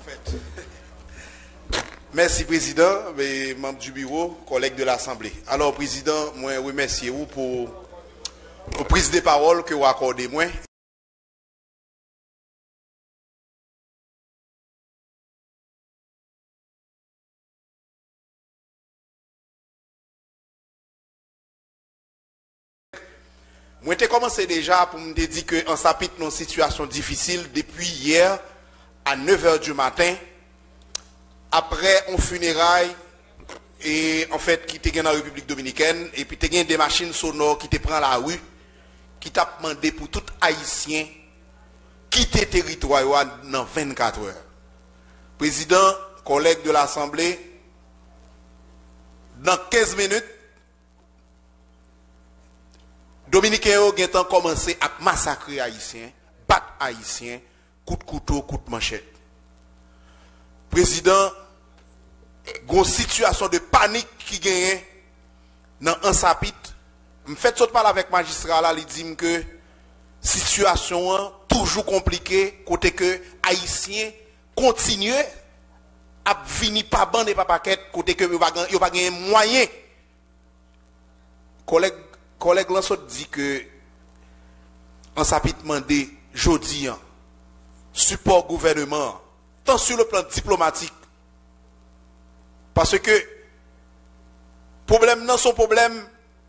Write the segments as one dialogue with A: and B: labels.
A: fait. Merci, Président, mes membres du bureau, collègues de l'Assemblée. Alors, Président, moi, remercie vous pour prise de parole que vous accordez moi. Moi, j'ai commencé déjà pour me dire qu'on s'applique dans une situation difficile depuis hier à 9h du matin, après un funérail, et en fait, qui était dans la République Dominicaine, et puis il y a des machines sonores qui te prennent la rue, qui t'a demandé pour tout Haïtien quitter le territoire dans 24 heures. Président, collègue de l'Assemblée, dans 15 minutes, Dominicains ont commencé à massacrer Haïtiens, battre Haïtiens, coup de couteau, coup de manchette. Président, une situation de panique qui gagne dans un sapit. Je fais tout parler avec le magistrat là, il dit que situation toujours compliquée, côté que Haïtiens continuent à venir pas bande et pas paquet, côté que il pas gagner moyen. Collègue Lansot dit que en s'apit demandé jeudi support gouvernement tant sur le plan diplomatique parce que problème non son problème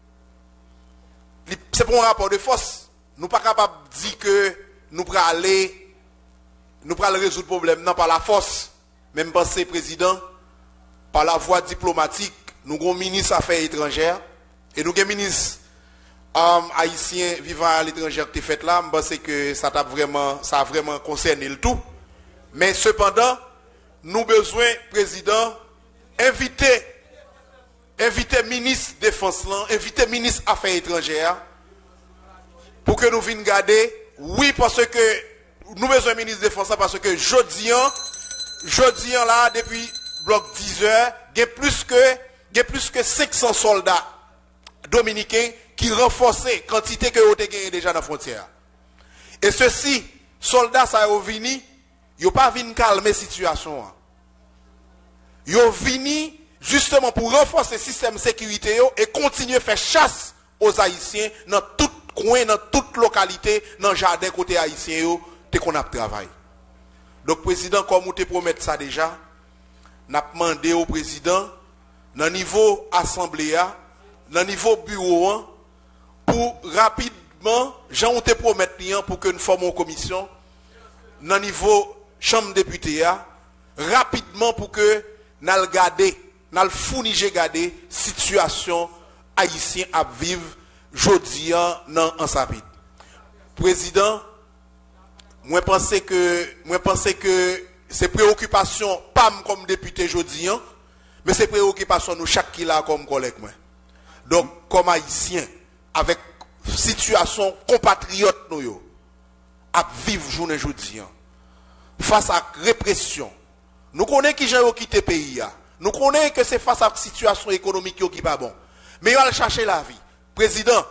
A: c'est pour un rapport de force nous pas capable de dire que nous pourrons aller résoudre le problème non par la force même penser président par la voie diplomatique nous avons ministre affaires étrangères et nous avons ministre haïtien vivant à l'étranger qui fait là, je pense que ça a vraiment concerné le tout. Mais cependant, nous avons besoin, président, inviter ministre défense, inviter ministre affaires étrangères, pour que nous venions garder, oui, parce que nous avons besoin ministre défense parce que jeudi là, depuis bloc 10 heures, il y a plus que 500 soldats dominicains qui renforcent la quantité que vous avez déjà dans la frontière. Et ceux-ci, soldats, ça ont venu, ils n'ont pas venu calmer la situation. Ils ont venu justement pour renforcer le système de sécurité et continuer à faire chasse aux Haïtiens dans tout coin, dans toute localité, dans le jardin côté haïtien, dès qu'on a travaillé. Donc, président, comme vous te promettez ça déjà, nous avons demandé au président, dans le niveau assemblée, dans le niveau bureau, pour rapidement, Jean te promettre pour que nous formions une commission dans le niveau chambre député, rapidement pour que nous regardions, nous fournions la situation haïtienne à vivre aujourd'hui dans Sapit. Président, moi pense que ces préoccupations, pas comme député aujourd'hui, mais ces préoccupations nous chaque qui là comme collègue. Donc, comme haïtien, avec situation compatriote nous à vivre journée aujourd'hui face à répression. Nous connaissons qui j'ai quitté le pays. Nous connaissons que c'est face à la situation économique qui n'est pas bon. Mais il va chercher la vie. Président,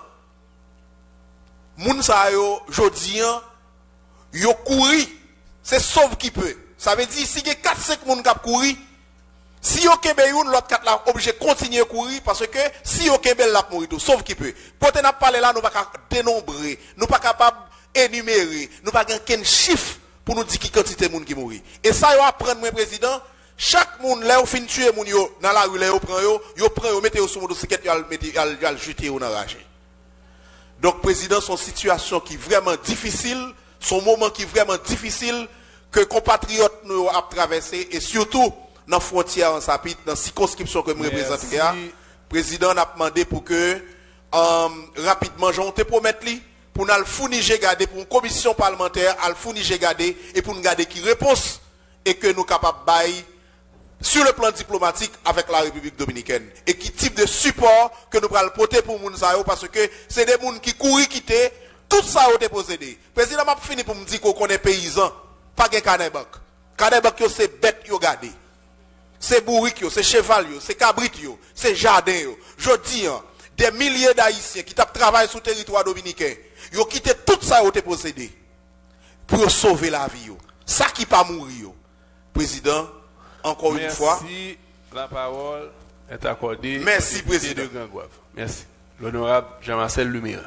A: moun sa yo jodi yo couri, c'est sauve qui peut. Ça veut dire si il y a 4-5 moun qui couri, si yo kebe yon, l'autre 4 là obligé de continuer à courir parce que si yo kebe la mourir tout, sauf qui peut. Pour te n'a parler là, nous pas dénombrer, nous pas capable énumérer, nous pas gagner chiffre pour nous dire qui quantité de monde qui mourir. Et ça yo apprendre moi président, chaque monde là ou fin tuer moun yo dans la rue là yo prend mettez yo sur motocyclette yo al jeter yo dans rage. Donc président, son situation qui est vraiment difficile, son moment qui est vraiment difficile que compatriotes nous a traversé et surtout dans la frontière en Sapit, dans la circonscription que je représente. Le président a demandé pour que rapidement, j'en te promettre pour nous fournir garder pour une commission parlementaire, à fournir garder et pour nous garder qui réponse et que nous capables bailler sur le plan diplomatique avec la République dominicaine. Et qui type de support que nous allons porter pour moun sa yo parce que c'est des gens qui courent quitter tout ça au possédé. Le président m'a fini pour me dire qu'on est paysan, pas de canebak. Canebak c'est bête yo gardé. C'est bourrique, c'est cheval, c'est cabrit, c'est jardin. Je dis, des milliers d'Haïtiens qui travaillent sur le territoire dominicain, ils ont quitté tout ça au possédé pour sauver la vie. Ça qui pas mourir. Président, encore une fois.
B: Merci. La parole est accordée.
A: Merci, Président.
B: De Grand-Goâve. Merci. L'honorable Jean-Marcel Lumière.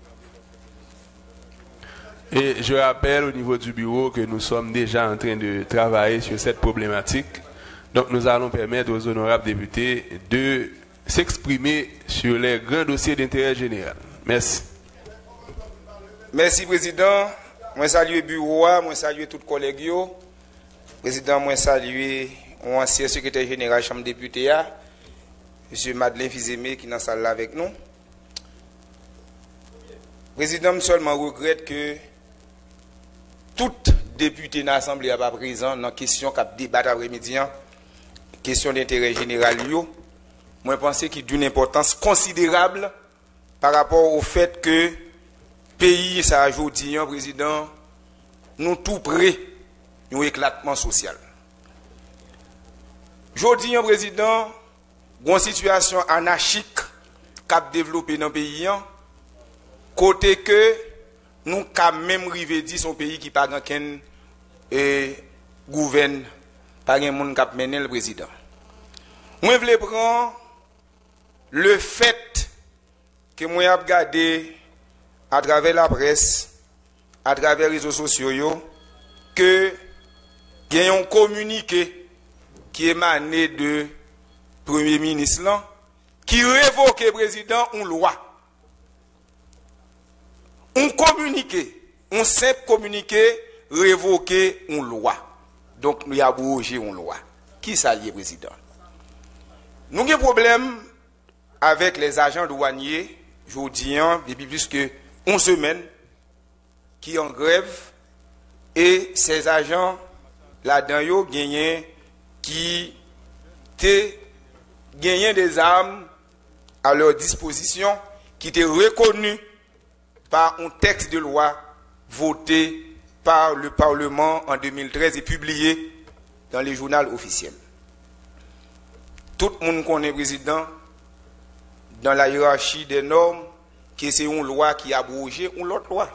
B: Et je rappelle au niveau du bureau que nous sommes déjà en train de travailler sur cette problématique. Donc nous allons permettre aux honorables députés de s'exprimer sur les grands dossiers d'intérêt général. Merci.
C: Merci, Président. Moi salue le bureau, moi salue tous les collègues. Président, moi salue l'ancien secrétaire général de la Chambre des députés, M. Madeleine Fizemé, qui est dans la salle avec nous. Président, je seulement regrette que tout député de l'Assemblée n'est pas présent dans la question qu'a débat après-midi, question d'intérêt général. Moi, je pense qu'il est d'une importance considérable par rapport au fait que le pays, ça a aujourd'hui, Président, nous tout près d'un éclatement social. Aujourd'hui, Président, une situation anarchique qui a développé dans le pays, côté que nous avons même rivé dit son pays qui n'a pas de gouverne, pas de monde qui a mené le président. Moi, je voulais prendre le fait que moi j'ai regardé à travers la presse, à travers les réseaux sociaux, que il y a un communiqué qui émané de Premier ministre là, qui révoque le président une loi. Un communiqué, un simple communiqué révoquer une loi. Donc nous avons abrogé une loi. Qui s'allie président? Nous avons un problème avec les agents douaniers, aujourd'hui, depuis plus que 1 semaine, qui en grève, et ces agents là-dedans, qui gagné des armes à leur disposition, qui étaient reconnus par un texte de loi voté par le Parlement en 2013 et publié dans les journaux officiels. Tout le monde connaît, Président, dans la hiérarchie des normes, que c'est une loi qui a abrogé une autre loi.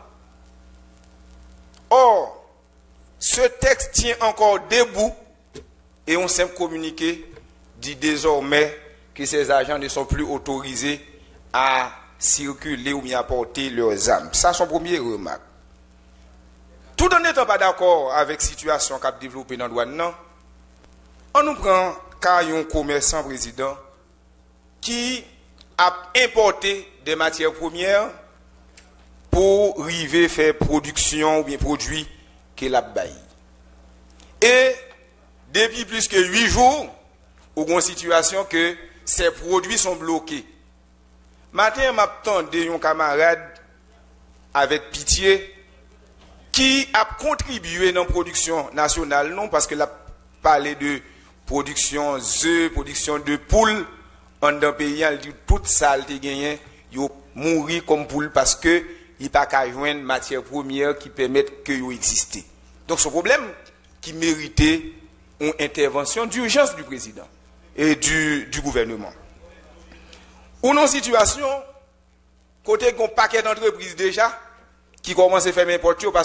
C: Or, ce texte tient encore debout et on simple communiqué dit désormais que ces agents ne sont plus autorisés à circuler ou bien à porter leurs armes. Ça, c'est son premier remarque. Tout en n'étant pas d'accord avec la situation qu'a développée dans le douane, on nous prend un commerçant président qui a importé des matières premières pour arriver faire production ou bien produit qu'il a baillé. Et depuis plus que 8 jours, on a une situation que ces produits sont bloqués. Matin, m'attendais un camarade avec pitié qui a contribué dans la production nationale, non parce qu'il a parlé de production d'œufs, production de poules, en un pays, il dit toute ça, il gagné, il mourir comme poule parce que il n'y a pas qu'à joindre matière première qui permettent que il existe. Donc ce problème qui méritait une intervention d'urgence du président et du gouvernement. Ou non situation, côté qu'on paquet d'entreprises déjà, qui commencent à faire n'importe quoi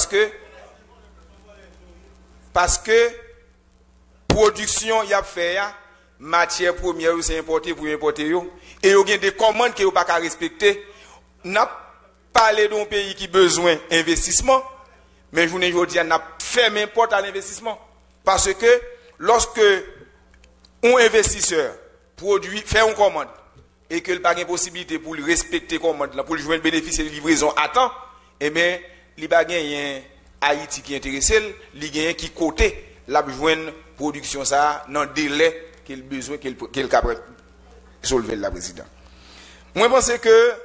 C: parce que production y a fait matière première c'est importé pour importer et il y a des commandes qui ne pas respecter. N'a parlé d'un pays qui a besoin d'investissement, mais je ne dis n'a fait n'importe à l'investissement parce que lorsque un investisseur fait une commande et qu'il n'a pas de possibilité pour lui respecter la commande, pour lui jouer le bénéfice de livraison à temps, eh bien, il n'y a pas Haïti qui est intéressé, il y a qui côté la joindre production ça dans le délai qu'il a besoin qu'il capable solver la président. Moi je pense que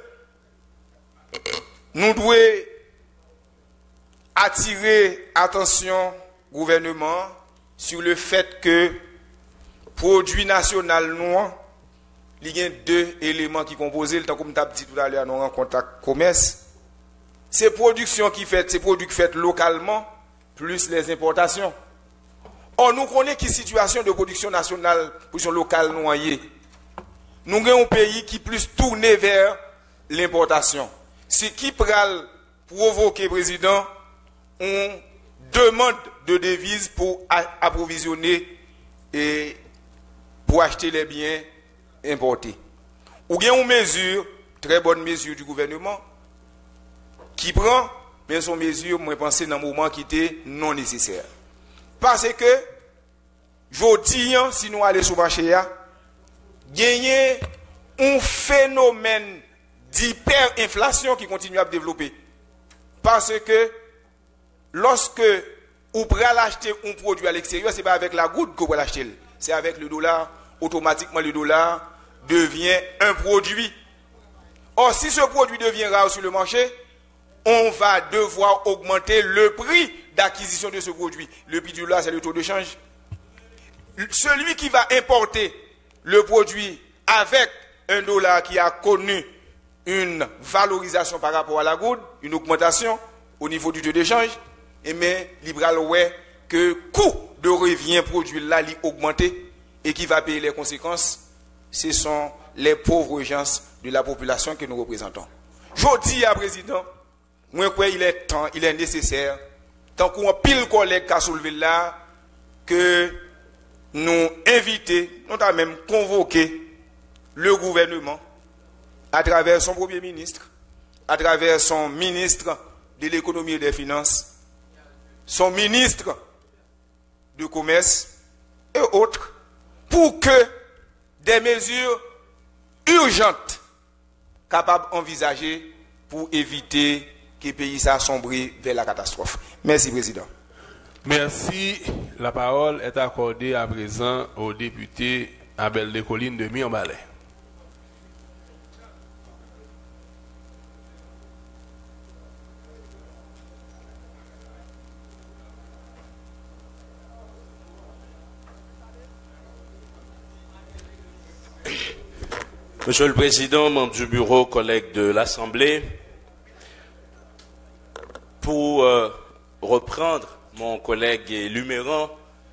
C: nous devons attirer attention gouvernement sur le fait que produit national noir, il y a 2 éléments qui composent, le temps comme tu as dit tout à l'heure, nous rencontrons contact commerce. Ces productions qui fait, ces produits qui fait localement, plus les importations. Or, nous connaissons qui situation de production nationale, production locale noyée. Nous avons un pays qui est plus tourné vers l'importation. Ce qui peut provoquer, président, une demande de devises pour approvisionner et pour acheter les biens importés. Ou bien une mesure, très bonne mesure du gouvernement, qui prend, mais son mesure, moi, je pense, dans un moment qui était non nécessaire. Parce que, je dis, si nous allons sur le marché, gagner un phénomène d'hyperinflation qui continue à se développer. Parce que, lorsque vous pouvez acheter un produit à l'extérieur, ce n'est pas avec la goutte que vous pouvez l'acheter. C'est avec le dollar. Automatiquement, le dollar devient un produit. Or, si ce produit devient rare sur le marché, on va devoir augmenter le prix d'acquisition de ce produit. Le prix du dollar, c'est le taux de change. Celui qui va importer le produit avec un dollar qui a connu une valorisation par rapport à la goutte, une augmentation au niveau du taux de change, et mais libéral ouais que le coût de revient produit là li augmenté et qui va payer les conséquences, ce sont les pauvres gens de la population que nous représentons. Je dis à président, moi quoi il est temps, il est nécessaire, tant qu'on pile collègue qui a soulevé là, que nous inviter, nous avons même convoqué le gouvernement à travers son premier ministre, à travers son ministre de l'économie et des finances, son ministre de commerce et autres, pour que des mesures urgentes capables d'envisager pour éviter que le pays s'assombre vers la catastrophe. Merci, Président.
B: Merci. La parole est accordée à présent au député Abel Descollines de Mirebalais.
D: Monsieur le Président, membre du bureau, collègues de l'Assemblée, pour reprendre mon collègue Luméran,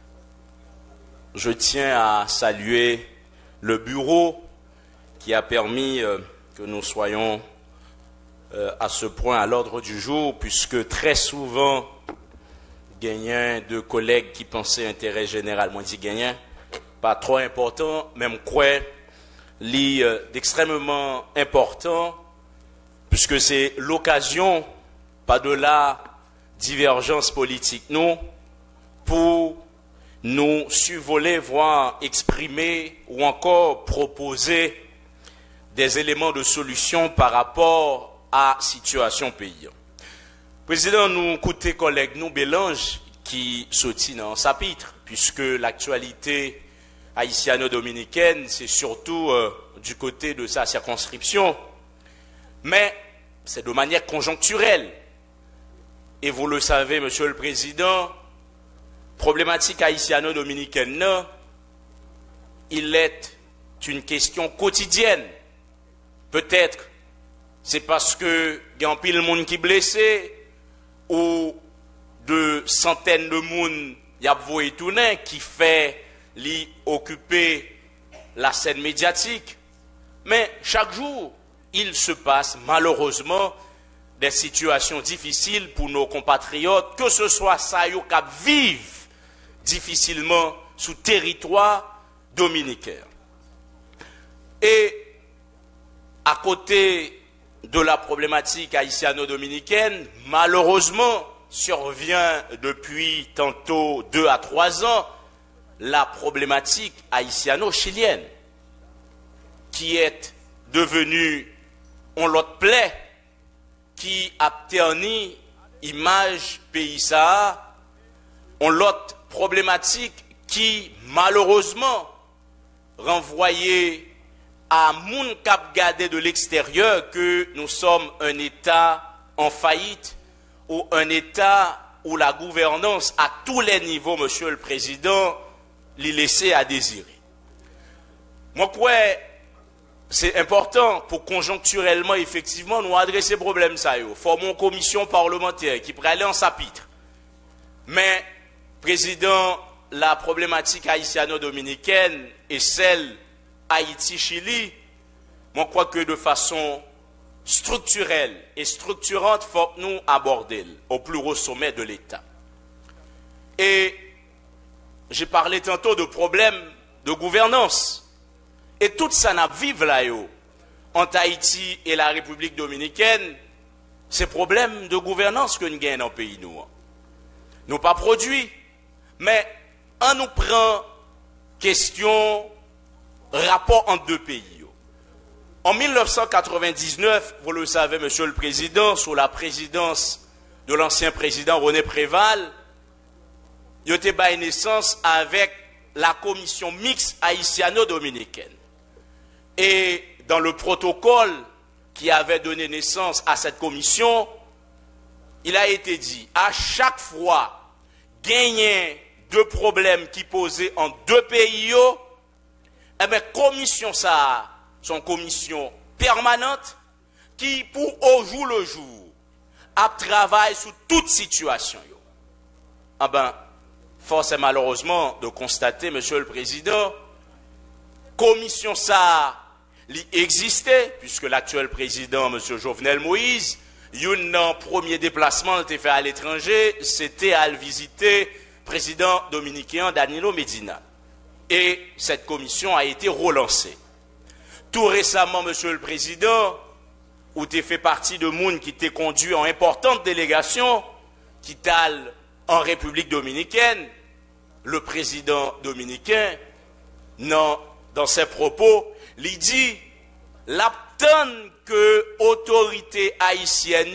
D: je tiens à saluer le bureau qui a permis que nous soyons à ce point à l'ordre du jour, puisque très souvent, gagnant de collègues qui pensaient intérêt général, moi dit gagnant, pas trop important, même quoi, d'extrêmement important, puisque c'est l'occasion, pas de la divergence politique, non, pour nous survoler, voire exprimer ou encore proposer des éléments de solution par rapport à la situation pays. Président, nous écoutons collègues, nous Bélange, qui sortit dans sa pitre, puisque l'actualité haïtiano-dominicaine, c'est surtout du côté de sa circonscription, mais c'est de manière conjoncturelle. Et vous le savez, Monsieur le Président, problématique haïtiano-dominicaine, il est une question quotidienne. Peut-être c'est parce que il y a un pile monde qui blessé ou de centaines de monde y a voué tourner qui fait occuper la scène médiatique. Mais chaque jour, il se passe malheureusement des situations difficiles pour nos compatriotes, que ce soit ça yo qui vivent difficilement sous territoire dominicain. Et à côté de la problématique haïtiano-dominicaine, malheureusement, survient depuis tantôt 2 à 3 ans la problématique haïtiano-chilienne, qui est devenue on l'autre plaît, qui a terni image pays ça, on l'autre problématique qui malheureusement renvoyait à moun kap gade de l'extérieur que nous sommes un État en faillite ou un État où la gouvernance à tous les niveaux, Monsieur le Président, l'y laissé à désirer. Moi, quoi, c'est important pour conjoncturellement, effectivement, nous adresser problème ça. Formons une commission parlementaire qui pourrait aller en chapitre. Mais, Président, la problématique haïtiano-dominicaine et celle Haïti-Chili, moi, je crois que de façon structurelle et structurante, il faut que nous aborder au plus haut sommet de l'État. Et j'ai parlé tantôt de problèmes de gouvernance. Et tout ça n'a vive là, entre Haïti et la République dominicaine, c'est problème de gouvernance que nous gagnons dans le pays. Nous pas produits, mais on nous prend question rapport entre deux pays. En 1999, vous le savez, Monsieur le Président, sous la présidence de l'ancien président René Préval, il a été baillé naissance avec la commission mixte haïtiano-dominicaine. Et dans le protocole qui avait donné naissance à cette commission, il a été dit, à chaque fois, gagner deux problèmes qui posaient en deux pays, eh bien, commission ça, son commission permanente, qui, pour au jour le jour, a travaillé sous toute situation. Ah ben, force est malheureusement de constater, Monsieur le Président, commission ça, existait, puisque l'actuel président, M. Jovenel Moïse, un premier déplacement qu'il a fait à l'étranger, c'était à visiter le président dominicain Danilo Medina. Et cette commission a été relancée. Tout récemment, Monsieur le Président, où tu fait partie de monde qui t'est conduit en importante délégation, qui t'alle en République dominicaine, le président dominicain, dans ses propos, il dit, l'abtonne que autorité haïtienne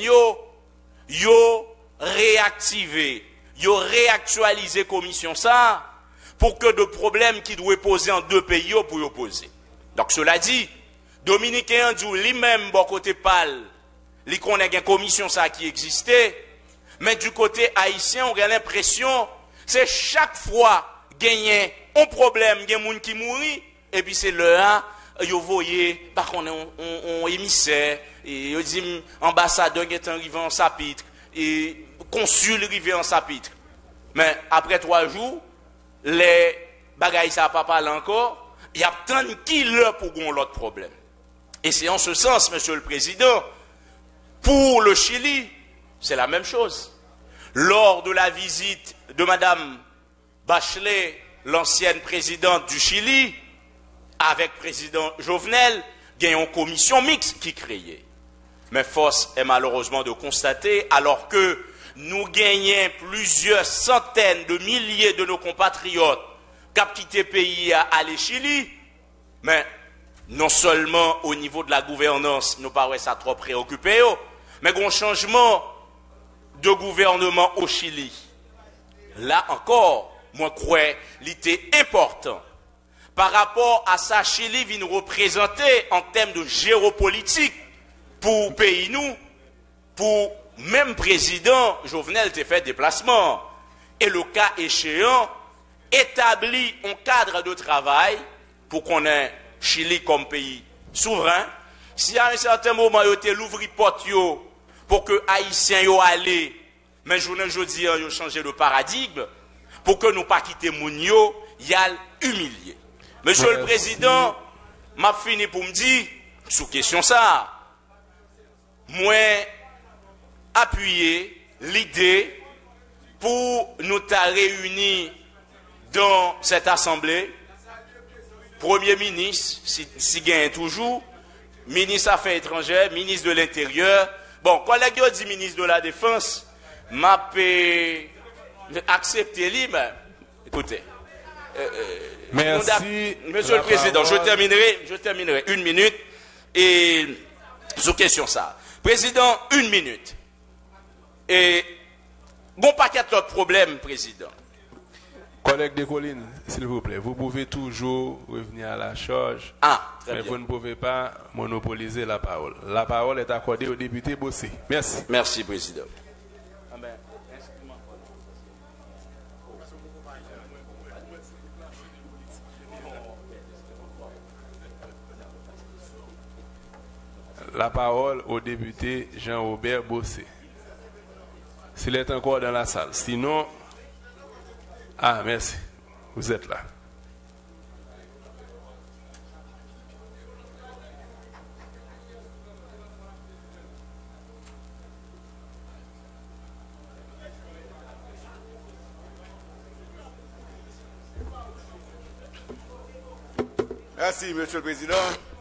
D: yo réactivé, yo réactualisé commission ça, pour que de problèmes qui doivent poser en deux pays pour y opposer. Donc cela dit, Dominicain dit lui-même bon côté pâle, lui connaît une commission ça qui existait, mais du côté haïtien on a l'impression c'est chaque fois gagner un problème, il y a des gens qui mourit et puis c'est là vous voyez par contre on émissaire et on dit ambassadeur qui est arrivé en chapitre et consul arrivé en chapitre. Mais après 3 jours, les bagailles ça pas parlé encore, il y a tant qui l'heure pour qu'on l'autre problème. Et c'est en ce sens, Monsieur le Président, pour le Chili, c'est la même chose. Lors de la visite de Madame Bachelet, l'ancienne présidente du Chili, avec président Jovenel, il y a une commission mixte qui créée. Mais force est malheureusement de constater, alors que nous gagnons plusieurs centaines de milliers de nos compatriotes qui ont quitté le pays à aller Chili, mais non seulement au niveau de la gouvernance, nous paraît ça trop préoccupé, mais il y a un changement de gouvernement au Chili. Là encore, moi je crois qu'il était important. Par rapport à ça, Chili vient nous représenter en termes de géopolitique pour pays nous, pour même président Jovenel te fait déplacement. Et le cas échéant, établit un cadre de travail pour qu'on ait Chili comme pays souverain. Si à un certain moment, il y a l'ouvri porte pour que Haïtiens y aller, mais jeudi, ils ont changé de paradigme, pour que nous pas quitter Mounio, y a humilié. Monsieur le Président, m'a fini pour me dire, sous question ça, moi, appuyer l'idée pour nous réunir dans cette assemblée, Premier ministre, si gagne toujours, ministre Affaires étrangères, ministre de l'Intérieur. Bon, collègue dit ministre de la Défense, m'a accepté lui, mais écoutez.
B: Merci.
D: Monsieur le Président, je terminerai 1 minute et sous question ça. Président, 1 minute. Et bon paquet d'autres problèmes, Président.
B: Collègue de Colline, s'il vous plaît, vous pouvez toujours revenir à la charge,
D: très bien.
B: Vous ne pouvez pas monopoliser la parole. La parole est accordée au député Bossé. Merci.
D: Merci, Président.
B: La parole au député Jean-Robert Bossé. S'il est encore dans la salle. Sinon... Ah, merci. Vous êtes là.
C: Merci, Monsieur le Président.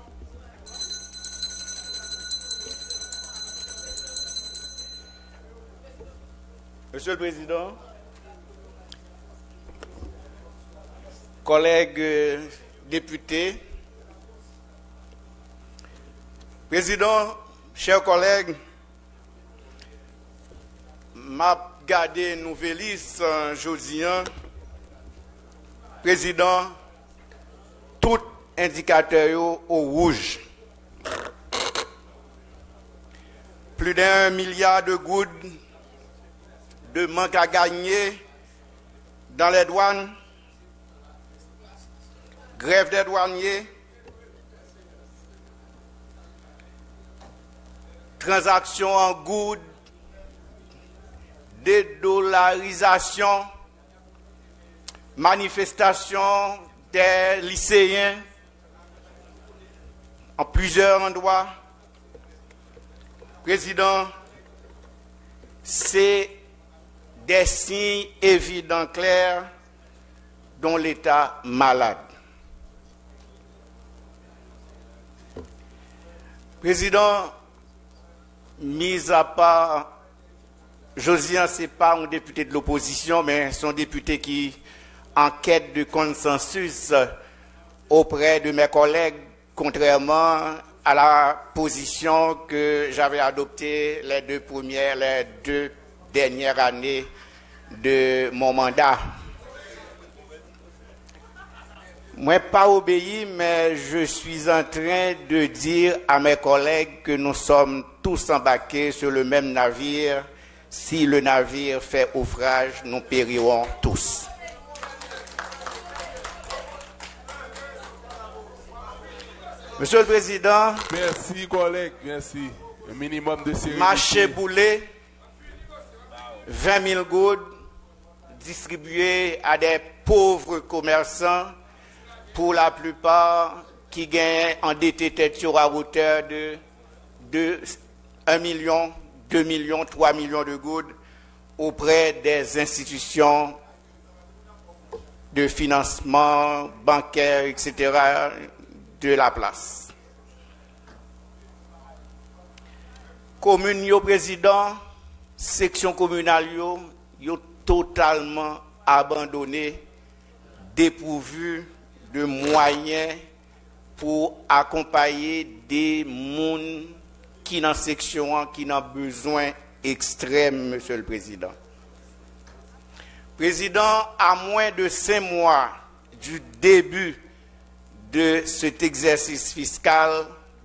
C: Monsieur le Président, collègues députés, Président, chers collègues, m'a gardé Nouvelis jeudi, Président, tout indicateur au rouge. Plus d'1 milliard de gouttes de manque à gagner dans les douanes, grève des douaniers, transactions en gouttes, dédollarisation, manifestation des lycéens en plusieurs endroits. Président, c'est des signes évidents, clairs, dont l'État malade. Président, mis à part, Josiane, ce n'est pas un député de l'opposition, mais son député qui en quête de consensus auprès de mes collègues, contrairement à la position que j'avais adoptée les deux dernières années de mon mandat. Moi, pas obéi, mais je suis en train de dire à mes collègues que nous sommes tous embarqués sur le même navire. Si le navire fait naufrage, nous périrons tous. Monsieur le Président.
B: Merci, collègue, merci. Un minimum de sérénité.
C: Marché boulé, 20 000 gouttes distribuées à des pauvres commerçants, pour la plupart qui gagnent endettés tête sur à hauteur de 1 million, 2 millions, 3 millions de gouttes auprès des institutions de financement bancaire, etc., de la place. Commune yo président, section communale yo totalement abandonné, dépourvu de moyens pour accompagner des gens qui dans section qui ont besoin extrême, Monsieur le Président. Président, à moins de 5 mois du début de cet exercice fiscal,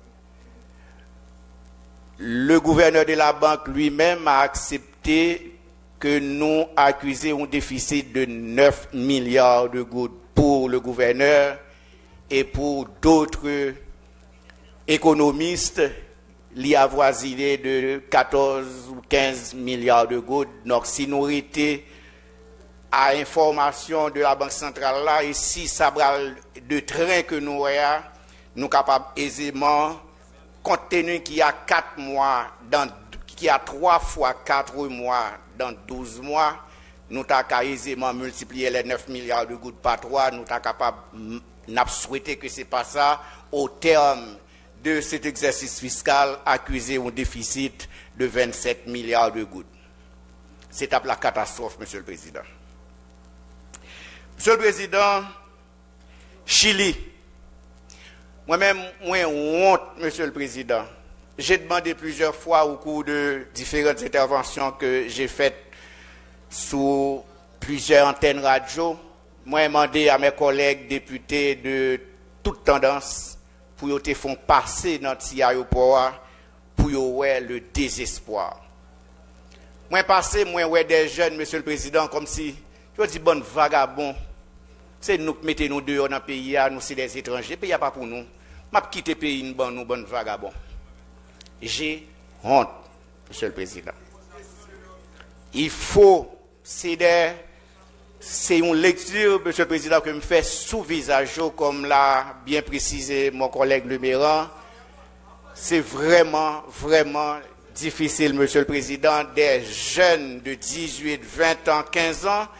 C: le gouverneur de la banque lui-même a accepté que nous accusions un déficit de 9 milliards de gouttes pour le gouverneur et pour d'autres économistes, l'y avoisiné de 14 ou 15 milliards de gouttes. Donc, si nous étions à information de la Banque centrale là, et si ça brale de train que nous avons, nous sommes capables aisément, compte tenu qu'il y a 4 mois, qu'il y a 3 fois 4 mois dans 12 mois, nous sommes aisément multiplier les 9 milliards de gouttes par 3, nous sommes capables, nous souhaité que ce n'est pas ça, au terme de cet exercice fiscal, accuser un déficit de 27 milliards de gouttes. C'est la catastrophe, Monsieur le Président. Monsieur le Président, Chili, moi-même, moi, honte, Monsieur le Président. J'ai demandé plusieurs fois au cours de différentes interventions que j'ai faites sous plusieurs antennes radio. Moi, j'ai demandé à mes collègues députés de toute tendance pour qu'ils te font passer dans ce aéroport pour qu'ils aient le désespoir. Moi, passé, moi, des jeunes, Monsieur le Président, comme si, je dis, bon vagabond, c'est nous qui mettons nous dehors dans le pays, nous, c'est des étrangers, le pays n'est pas pour nous. Je vais quitter le pays, nous, bon vagabond. J'ai honte, Monsieur le Président. Il faut, c'est une lecture, Monsieur le Président, que me fait sous visage, comme l'a bien précisé mon collègue Le Méran. C'est vraiment, vraiment difficile, Monsieur le Président, des jeunes de 18, 20 ans, 15 ans,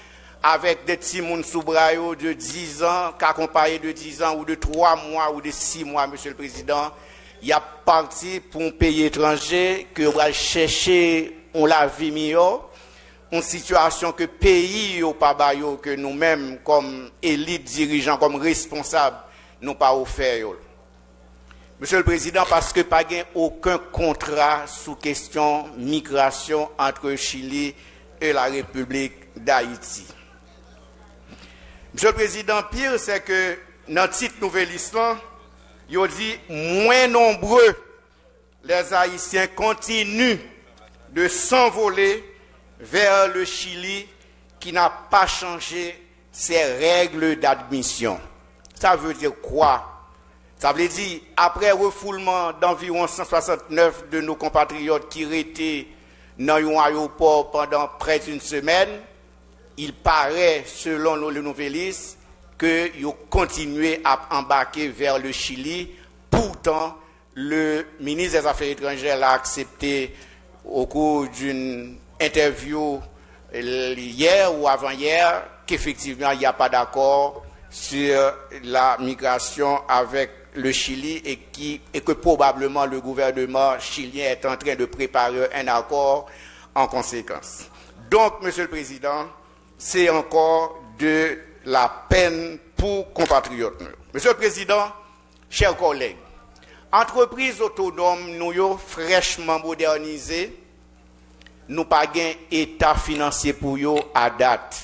E: avec des petits moun sous bras de 10 ans, qu'accompagné de 10 ans ou de 3 mois ou de 6 mois, Monsieur le Président, il y a parti pour un pays étranger que va chercher on la vie meilleure, une situation que pays ou pas bayo que nous-mêmes comme élite dirigeants, comme responsables, nous pas offert. Monsieur le Président, parce que pas gain aucun contrat sous question migration entre Chili et la République d'Haïti. Monsieur le Président, pire, c'est que dans le titre Nouvelle Islam, il dit moins nombreux les Haïtiens continuent de s'envoler vers le Chili qui n'a pas changé ses règles d'admission. Ça veut dire quoi? Ça veut dire, après refoulement d'environ 169 de nos compatriotes qui étaient dans un aéroport pendant près d'une semaine, il paraît, selon le Nouvelis, qu'ils ont continué à embarquer vers le Chili. Pourtant, le ministre des Affaires étrangères l'a accepté au cours d'une interview hier ou avant-hier qu'effectivement, il n'y a pas d'accord sur la migration avec le Chili et que probablement le gouvernement chilien est en train de préparer un accord en conséquence. Donc, Monsieur le Président, c'est encore de la peine pour compatriotes. Monsieur le Président, chers collègues, entreprises autonomes nous fraîchement modernisées, nous pas gain état financier pour eux à date.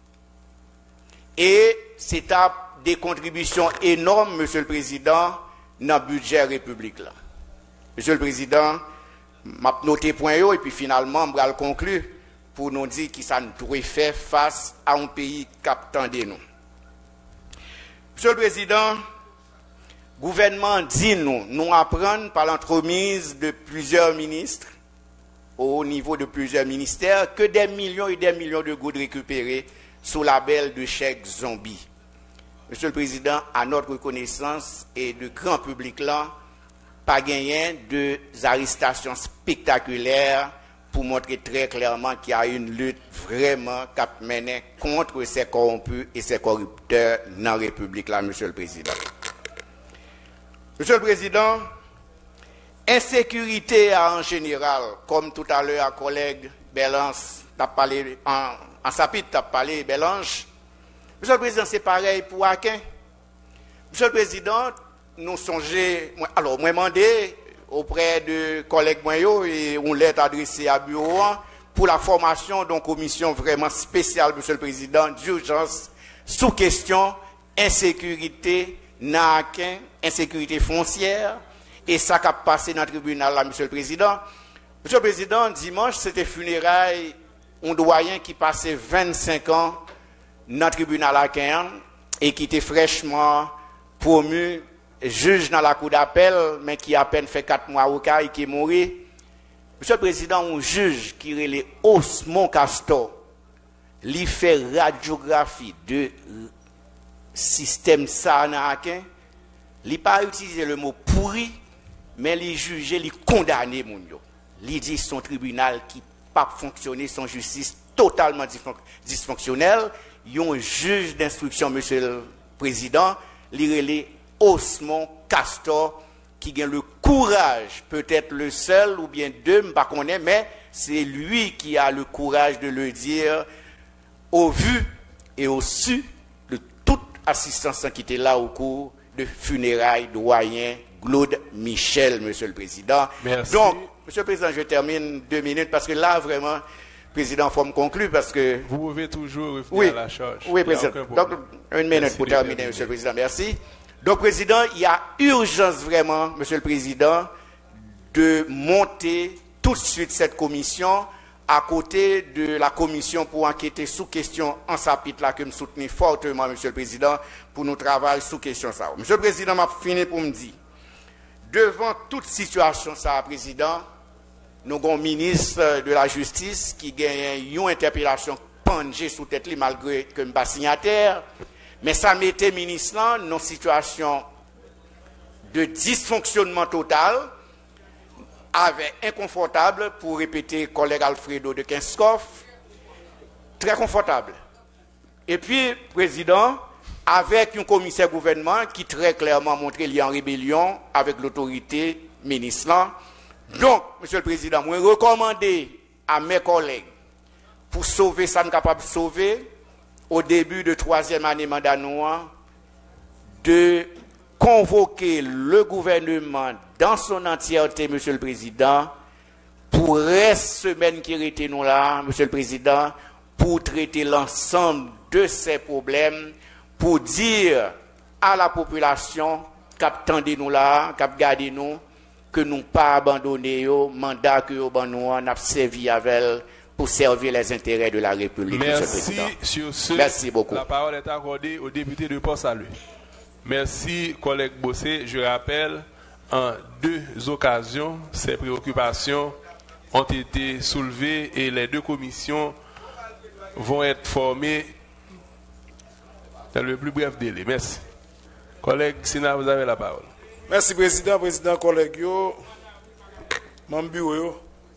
E: Et c'est des contributions énormes, Monsieur le Président, dans le budget République là. Monsieur le Président, m'a noté point et puis finalement, je vais conclure pour nous dire qui ça nous doit faire face à un pays qui attendait nous. Monsieur le Président, le gouvernement dit nous apprendre par l'entremise de plusieurs ministres, au niveau de plusieurs ministères, que des millions et des millions de gouttes récupérées sous label de chèques zombies. Monsieur le Président, à notre connaissance et de grand public là, pas gagné de arrestations spectaculaires pour montrer très clairement qu'il y a une lutte vraiment cap menée contre ces corrompus et ces corrupteurs dans la République là, Monsieur le Président. Monsieur le Président, insécurité en général, comme tout à l'heure, un collègue Belance t'a parlé en sapit, t'a parlé Belange. Monsieur le Président, c'est pareil pour Akin. Monsieur le Président, nous songeons, alors, moi, demandé auprès de collègues moyens et on lettre adressée à bureau pour la formation d'une commission vraiment spéciale, Monsieur le Président, d'urgence sous question insécurité dans Akin, insécurité foncière et ça qui a passé dans le tribunal là, Monsieur le Président. Monsieur le Président, dimanche, c'était funérailles un doyen qui passait 25 ans dans le tribunal à Caen et qui était fraîchement promu juge dans la cour d'appel, mais qui a à peine fait 4 mois au cas et qui est mort. Monsieur le Président, un juge qui est le Osmond Castor, lui fait radiographie de système ça dans Caen. Il n'a pas utilisé le mot pourri, mais il juge, il condamné mon yo. Il dit son tribunal qui pas fonctionné, son justice totalement dysfonctionnelle. Il y a un juge d'instruction, Monsieur le Président, l'irélé Osmond Castor, qui a le courage, peut-être le seul ou bien deux, je ne sais pas, mais c'est lui qui a le courage de le dire au vu et au su de toute assistance qui était là au cours de funérailles doyen Claude Michel, Monsieur le Président.
B: Merci.
E: Donc, Monsieur le Président, je termine 2 minutes parce que là, vraiment, Président, il faut me conclure parce que...
B: Vous pouvez toujours revenir à la charge.
E: Oui, Président. Donc, 1 minute pour terminer, Monsieur le Président. Merci. Donc, Président, il y a urgence vraiment, Monsieur le Président, de monter tout de suite cette commission à côté de la commission pour enquêter sous question en chapitre là que me soutenu fortement, Monsieur le Président, pour nous travailler sous question ça. Monsieur le Président, m'a fini pour me dire, devant toute situation ça, Président, nous avons un ministre de la Justice qui gagne une interpellation pendue sous tête malgré que je ne suis pas signataire, mais ça mettait le ministre là dans une situation de dysfonctionnement total, avec inconfortable, pour répéter collègue Alfredo de Kinskoff, très confortable. Et puis, président, avec un commissaire gouvernement qui très clairement montré qu'il y a en rébellion avec l'autorité ministre. Donc, monsieur le président, je recommande à mes collègues, pour sauver ça, nous capable de sauver, au début de 3e année mandat noir, de convoquer le gouvernement dans son entièreté, monsieur le président, pour reste semaine qui était nous là, monsieur le président, pour traiter l'ensemble de ces problèmes, pour dire à la population cap tendez nous là, cap gardez nous, que nous pas abandonné le mandat que nous avons servi avec pour servir les intérêts de la République.
B: Merci, sur ce.
E: Merci beaucoup.
B: La parole est accordée au député de Port-Salut. Merci, collègue Bossé. Je rappelle, en 2 occasions, ces préoccupations ont été soulevées et les 2 commissions vont être formées dans le plus bref délai. Merci. Collègue Sina, vous avez la parole.
F: Merci, président, collègue, mon bureau.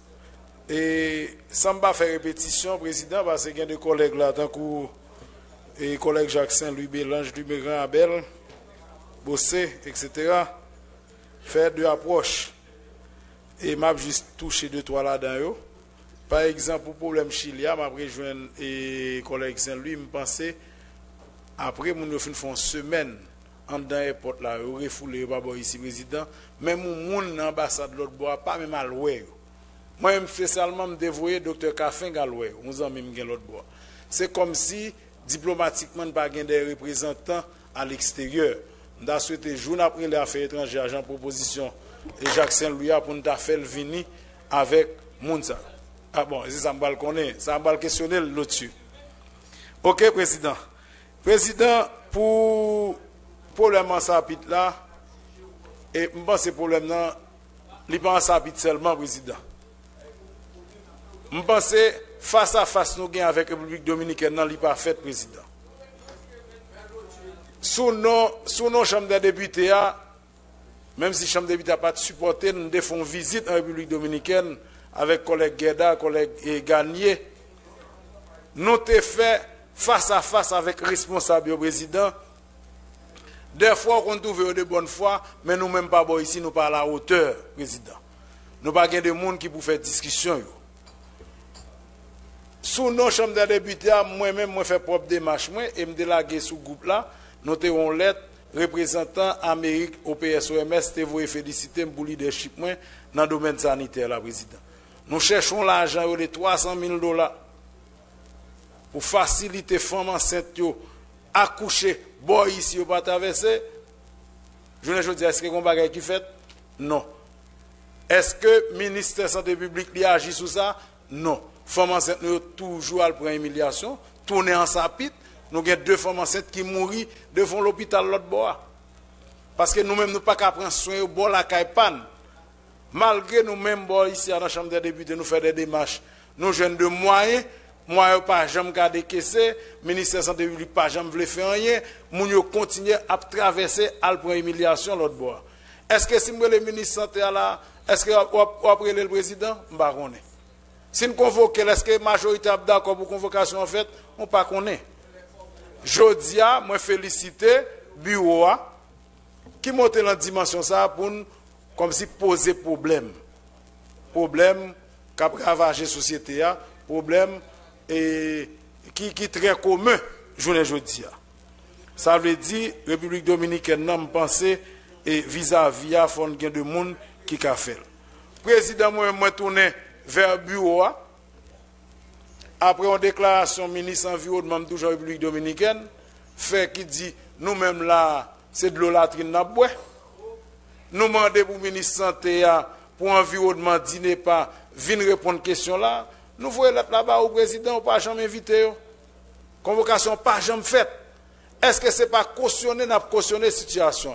F: Et sans me faire répétition, président, parce qu'il y a des collègues là, tant que les collègues Jacques Saint-Louis, Bélange, Duméran, Abel, Bossé, etc., faire 2 approches. Et m'a juste touché 2-3 là-dedans. Par exemple, pour le problème chilien, m'a rejoint les collègues Saint-Louis, me pensais, après, nous faisons une semaine en dans l'aéroport là, refoulé, pas ici, président, même mon ambassade de l'autre bois, pas même à l'ouest. Moi, spécialement, me dévoyer docteur Kaffin Galoué, 11 ans même l'autre bois. C'est comme si, diplomatiquement, pas des représentants à l'extérieur. Nous avons souhaité, jour après les affaires étrangères, agent proposition, et Jacques Saint-Louis pour nous faire venir avec Mounsa. Ah bon, c'est ça, me connaît, ça me questionner là-dessus. Ok, président. Président, pour problème en sapit là, et je pense que le problème là, il n'est pas en sapit seulement, président. Je pense que face à face, nous avons avec la République dominicaine, il n'est pas fait, président. Sous nos chambres de députés, même si la chambre de députés n'a pas supporté, nous avons fait visite en République dominicaine avec collègue Gueda, collègue Gagné. Nous avons fait face à face avec le responsable du président. Des fois, on trouve de bonne foi, mais nous même pas ici, nous pas à la hauteur, président. Nous pas de monde qui pour faire discussion. Sous nos chambres de députés, moi-même, je fais propre démarche, et me délaguer sous groupe là, nous avons une lettre représentant Amérique au PSOMS, te vous féliciter pour le leadership dans le domaine sanitaire, là, président. Nous cherchons l'argent de $300,000 pour faciliter les femmes enceintes à accoucher. Bon, ici, on va traverser. Je ne dis, est-ce que vous avez qui fait? Non. Est-ce que le ministère de la Santé publique agit sur ça? Non. Femmes enceintes, nous toujours à prendre humiliation, tourner en sapit. Nous avons 2 femmes enceintes qui mourent devant l'hôpital l'autre bord. Parce que nous-mêmes, nous ne pouvons pas prendre soin au bord de la caïpan. Malgré nous-mêmes, ici, à la Chambre des députés, nous faisons des démarches. Nous jeunes de moyens. Moi, pas jamais garder caissé, le ministère de la Santé publique pas jamais voulu faire rien, nous continuer à traverser à prendre humiliation l'autre bord. Est-ce que si le ministre de la Santé là, est-ce que vous appelez le président? Je ne sais pas. Si nous convoquons, est-ce que la majorité est d'accord pour convocation en fait? On ne connaît pas. Jodi a, moi féliciter bureau qui monte dans la dimension ça pour comme si poser problème. Problème qui a ravagé la société, problème et qui est très commun journée jodi a. Ça veut dire République dominicaine n'a pensé et vis-à-vis à fond gain de monde qui a fait. Président moi tourné vers bureau après une déclaration ministre environnement toujours République dominicaine fait qui dit nous-mêmes là c'est de l'eau latrine n'a boire. Nous demandons pour ministre santé pour environnement dîner pas venir répondre question là. Nous voyons là-bas au président, pas jamais invité. Convocation pas jamais faite. Est-ce que c'est pas cautionner, n'a cautionner la situation?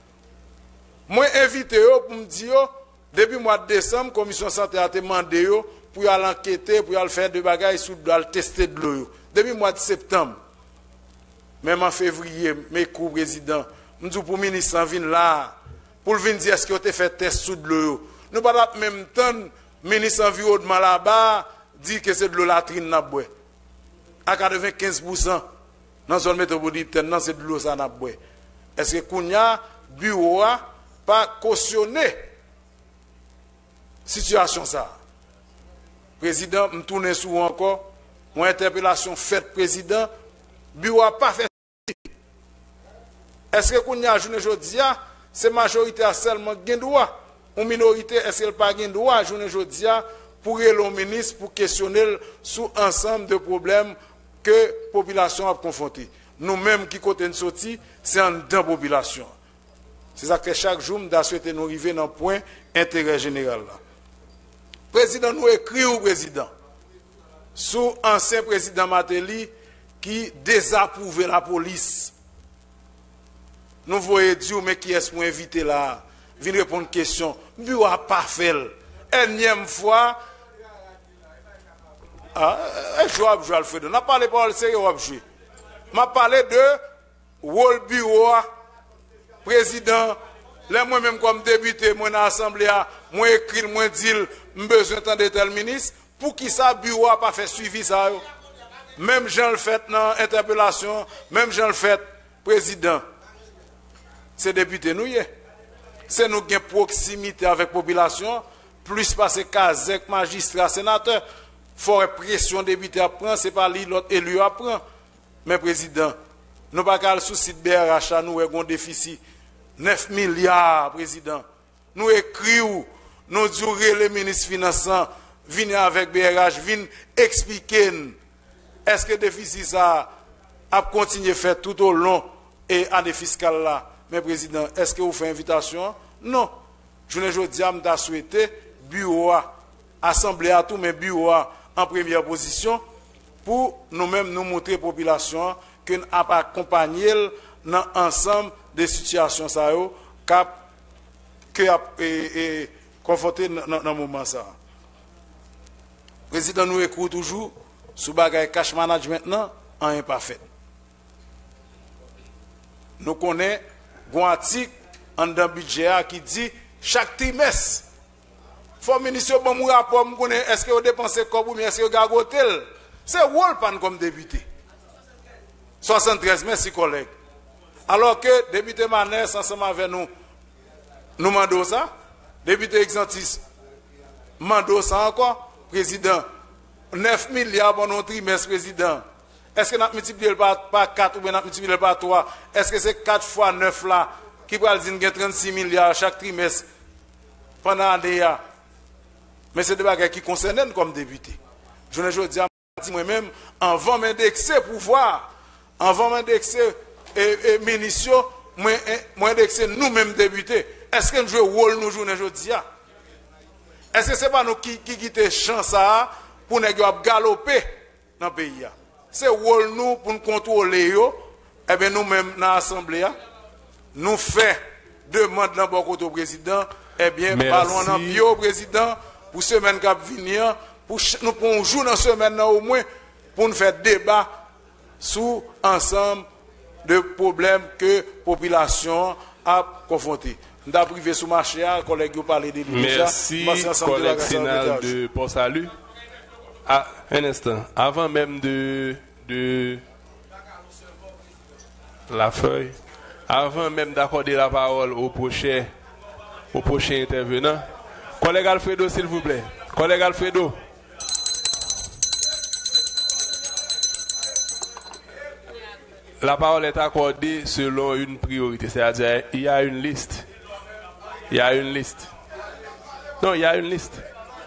F: Moi, invité pour me dire, depuis le mois de décembre, la commission santé a demandé pour aller enquêter, pour aller faire des bagages, pour aller tester de l'eau. Depuis le mois de septembre, même en février, mes coups président, nous disons pour le ministre en vient là, pour venir dire est-ce qu'il a fait test sous de l'eau. Nous pas en même temps, le ministre environnement là-bas, dit que c'est de l'eau latrine n'a boire à 95%. dans la zone métropolitaine, c'est de l'eau ça n'a pas. Est-ce que Kounia, bureau a pas cautionné situation ça? Président, me tourne sous encore, mon interpellation faite président, bureau a pas fait. Est-ce que Kounia, journée aujourd'hui, c'est majorité à seulement gain droit, ou minorité, est-ce qu'elle pas gain droit, journée aujourd'hui, pour le ministre, pour questionner sur ensemble de problèmes que la population a confrontés. Nous-mêmes qui côté de sortie, c'est en dedans population. C'est ça que chaque jour, nous souhaitons nous arriver dans le point intérêt général. Président, nous écrit au président, sous ancien président Matéli, qui désapprouvait la police. Nous voyons dire, mais qui est-ce pour inviter là? Venir répondre à une question. Bureau a pas fait. Énième fois. Je vais jouer Alfredo. On n'a pas parlé de parole sérieux, on va jouer. Je parlé de rôle bureau, président. Là, moi-même, comme député, moi, dans l'Assemblée, moi, écrit, moi, dit, j'ai besoin de tel ministre. Pour qui ça, bureau n'a pas fait suivi ça? Même Jean le fait dans l'interpellation, même Jean le fait, président. C'est député, nous, c'est nous qui avons proximité avec la population, plus passer Kazek, magistrat, sénateur. Faut pression député à prendre, c'est pas lui l'autre élu à prendre. Mais président, nous pas qu'à le souci de BRH, nous avons un déficit 9 milliards, président. Nous écrivons, nous disons les ministres finançants, venez avec BRH, venez expliquer, est-ce que le déficit ça a continué à faire tout au long et année fiscale là. Mais président, est-ce que vous faites invitation? Non. Je ne dis pas souhaité, bureau, assemblée à tout, mais bureau en première position, pour nous-mêmes nous montrer à la population que nous avons accompagné dans l'ensemble des situations qui a confronté dans le moment ça. Le président nous écoute toujours sous bagage cash management maintenant en imparfait. Nous connaissons un article en dans budget qui dit chaque trimestre faut ministre bon mon rapport me connaît est-ce que vous dépensez comme ou bien est-ce que vous gardez hôtel. C'est rôle pan comme député. 73 merci collègues. Alors que député Manès ensemble avec nous mandons ça, député Exantis mandons ça encore, président 9 milliards pour notre trimestre président. Est-ce que nous multiplié par 4 ou bien nous multiplié par 3? Est-ce que c'est 4 fois 9 là qui va dire 36 milliards chaque trimestre pendant l'année? Mais c'est des bagages qui concernent nous comme député. Je ne dis moi-même, avant d'indexer pouvoir, avant d'indexer munitions, moi d'indexer nous-mêmes députés. Est-ce que nous jouons rôle nous jouons aujourd'hui? Est-ce que ce n'est pas nous qui quittons chance pour nous galoper dans le pays? C'est rôle nous pour nous contrôler. Eh bien nous-mêmes dans l'Assemblée, nous faisons demande dans le côté au président. Eh bien, parlons dans le bio président pour semaine qui va venir. Nous pouvons jouer dans ce semaine au moins pour nous faire débat sur ensemble de problèmes que la population a confrontés. Nous avons privé sur le marché, les collègues ont parlé de lui.
B: Merci, collègue Sénal de Port-Salut. Ah, un instant, avant même de la feuille, avant même d'accorder la parole au prochain intervenant, collègue Alfredo, s'il vous plaît. Collègue Alfredo. La parole est accordée selon une priorité, c'est-à-dire il y a une liste. Il y a une liste. Non, il y a une liste.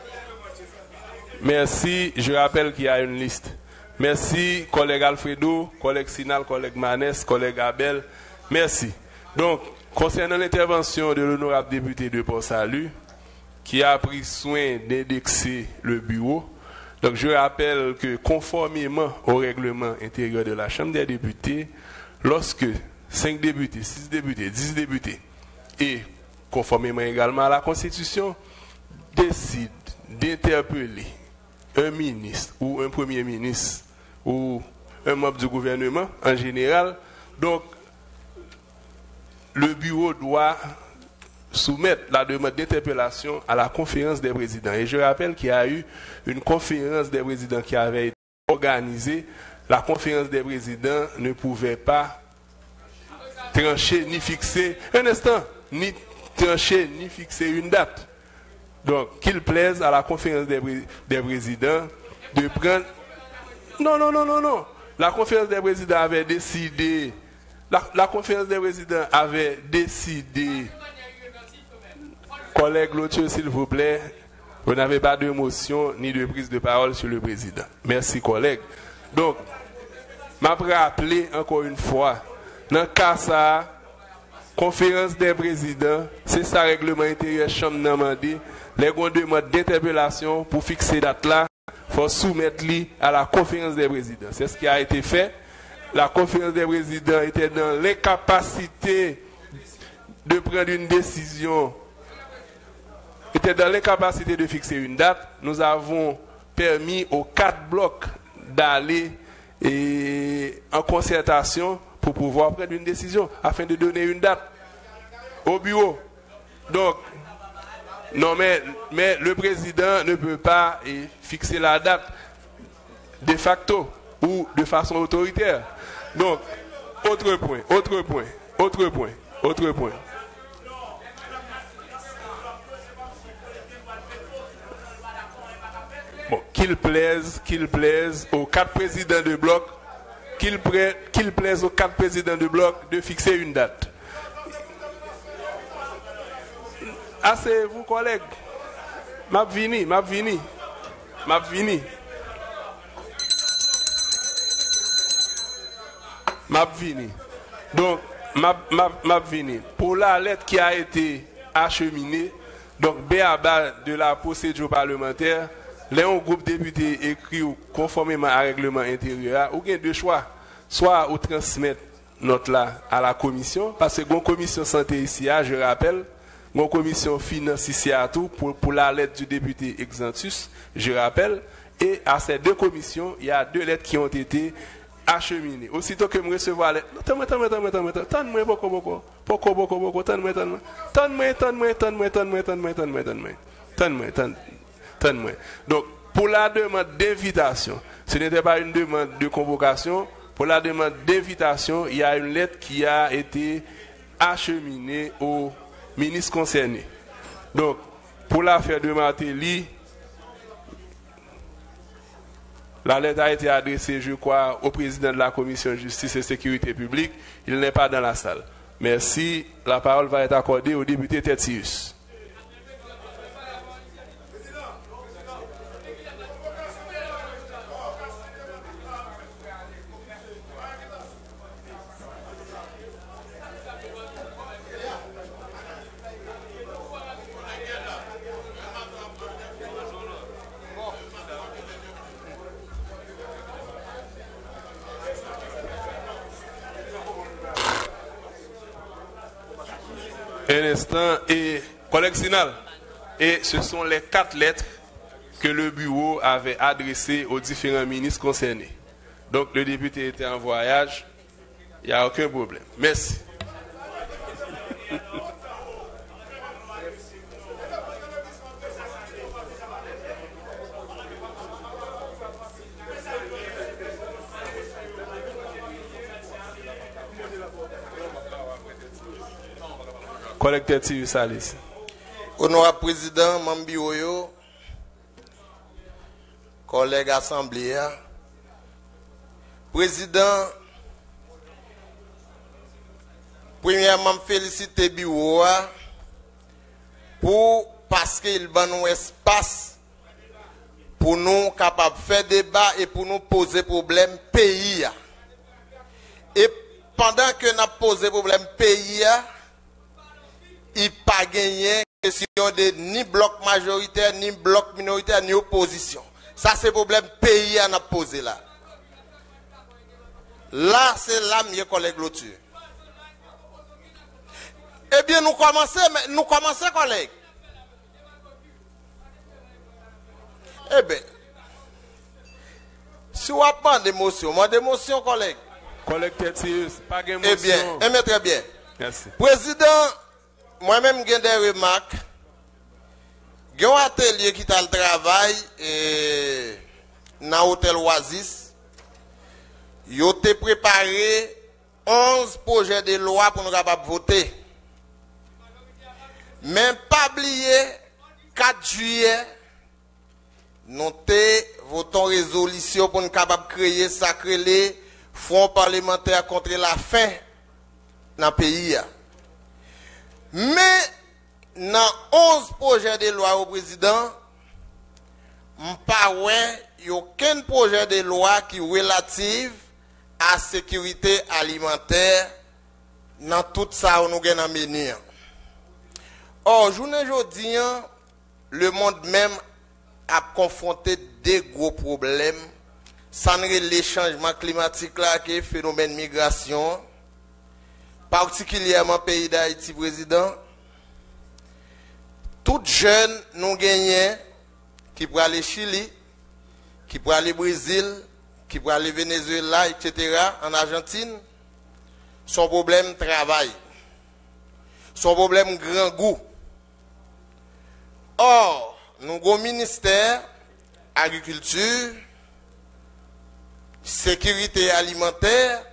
B: Merci, je rappelle qu'il y a une liste. Merci, collègue Alfredo, collègue Sinal, collègue Manès, collègue Abel. Merci. Donc, concernant l'intervention de l'honorable député de Port-Salut, qui a pris soin d'indexer le bureau, donc je rappelle que conformément au règlement intérieur de la Chambre des députés, lorsque 5 députés, 6 députés, 10 députés, et conformément également à la Constitution, décident d'interpeller un ministre ou un premier ministre ou un membre du gouvernement en général, donc le bureau doit soumettre la demande d'interpellation à la conférence des présidents. Et je rappelle qu'il y a eu une conférence des présidents qui avait été organisée la conférence des présidents ne pouvait pas trancher ni fixer, un instant, ni trancher ni fixer une date. Donc, qu'il plaise à la conférence des présidents de prendre... Non. La conférence des présidents avait décidé... La conférence des présidents avait décidé... Collègue Lothieu, s'il vous plaît, vous n'avez pas de motion ni de prise de parole sur le président. Merci, collègue. Donc, je vais rappeler encore une fois, dans le cas ça, conférence des présidents, c'est ça règlement intérieur, chambre n'a demandé, les demandes d'interpellation pour fixer date là, il faut soumettre à la conférence des présidents. C'est ce qui a été fait. La conférence des présidents était dans l'incapacité de prendre une décision, était dans l'incapacité de fixer une date. Nous avons permis aux 4 blocs d'aller en concertation pour pouvoir prendre une décision afin de donner une date au bureau. Donc, non, mais le président ne peut pas fixer la date de facto ou de façon autoritaire. Donc, autre point. Bon, qu'il plaise aux 4 présidents de bloc, qu'il plaise aux 4 présidents de bloc de fixer une date. Asseyez-vous, collègues. M'a vini. Donc, m'a vini. Pour la lettre qui a été acheminée, donc B.A.B.A. de la procédure parlementaire, les groupe député écrit conformément à règlement intérieur, ou bien 2 choix. Soit ou transmettre note là à la commission, parce que la commission santé ici, je rappelle, la commission finance ici à tout pour la lettre du député Exantus, je rappelle, et à ces 2 commissions, il y a 2 lettres qui ont été acheminées. Aussitôt que je recevoir la lettre, donc, pour la demande d'invitation, ce n'était pas une demande de convocation. Pour la demande d'invitation, il y a une lettre qui a été acheminée au ministre concerné. Donc, pour l'affaire de Martelly, la lettre a été adressée, je crois, au président de la commission justice et sécurité publique. Il n'est pas dans la salle. Merci. La parole va être accordée au député Tertius. Un instant, et collègue Sinal, et ce sont les 4 lettres que le bureau avait adressées aux différents ministres concernés. Donc le député était en voyage, il n'y a aucun problème. Merci. Collecteur Thierry Salis.
G: Honorable président, Mambioyo, collègue assemblée, président, premièrement, féliciter bureau parce qu'il va nous espace pour nous capables de faire débat et pour nous poser problème pays. Et pendant que nous posé problème pays, il n'a pas gagné question de ni bloc majoritaire, ni bloc minoritaire, ni opposition. Ça, c'est le problème pays à posé là. Là, c'est là, mes collègues, l'autre. Eh bien, nous commençons, collègues. Eh bien, si on a pas d'émotion, moi d'émotion, collègue.
B: Collègue Tertius, pas d'émotion.
G: Eh bien, très bien.
B: Merci.
G: Président, moi-même, j'ai des remarques. J'ai un atelier qui a le travail dans l'hôtel Oasis. Yo te préparé 11 projets de loi pour nous capables voter. Mais pas oublier 4 juillet nous votons résolution pour nous capables créer sacré front parlementaire contre la faim dans le pays. Mais dans 11 projets de loi au président, pas aucun projet de loi qui est relatif à la sécurité alimentaire dans tout ça où nous avons menir. Or, aujourd'hui, le monde même a confronté des gros problèmes. Ça n'est les changements climatiques là, qui est phénomène de migration, particulièrement pays d'Haïti, président. Tout jeunes nous gagnent qui pour aller Chili, qui pour aller Brésil, qui pour aller Venezuela, etc., en Argentine, son problème travail, son problème grand goût. Or, nous avons ministère, agriculture, sécurité alimentaire,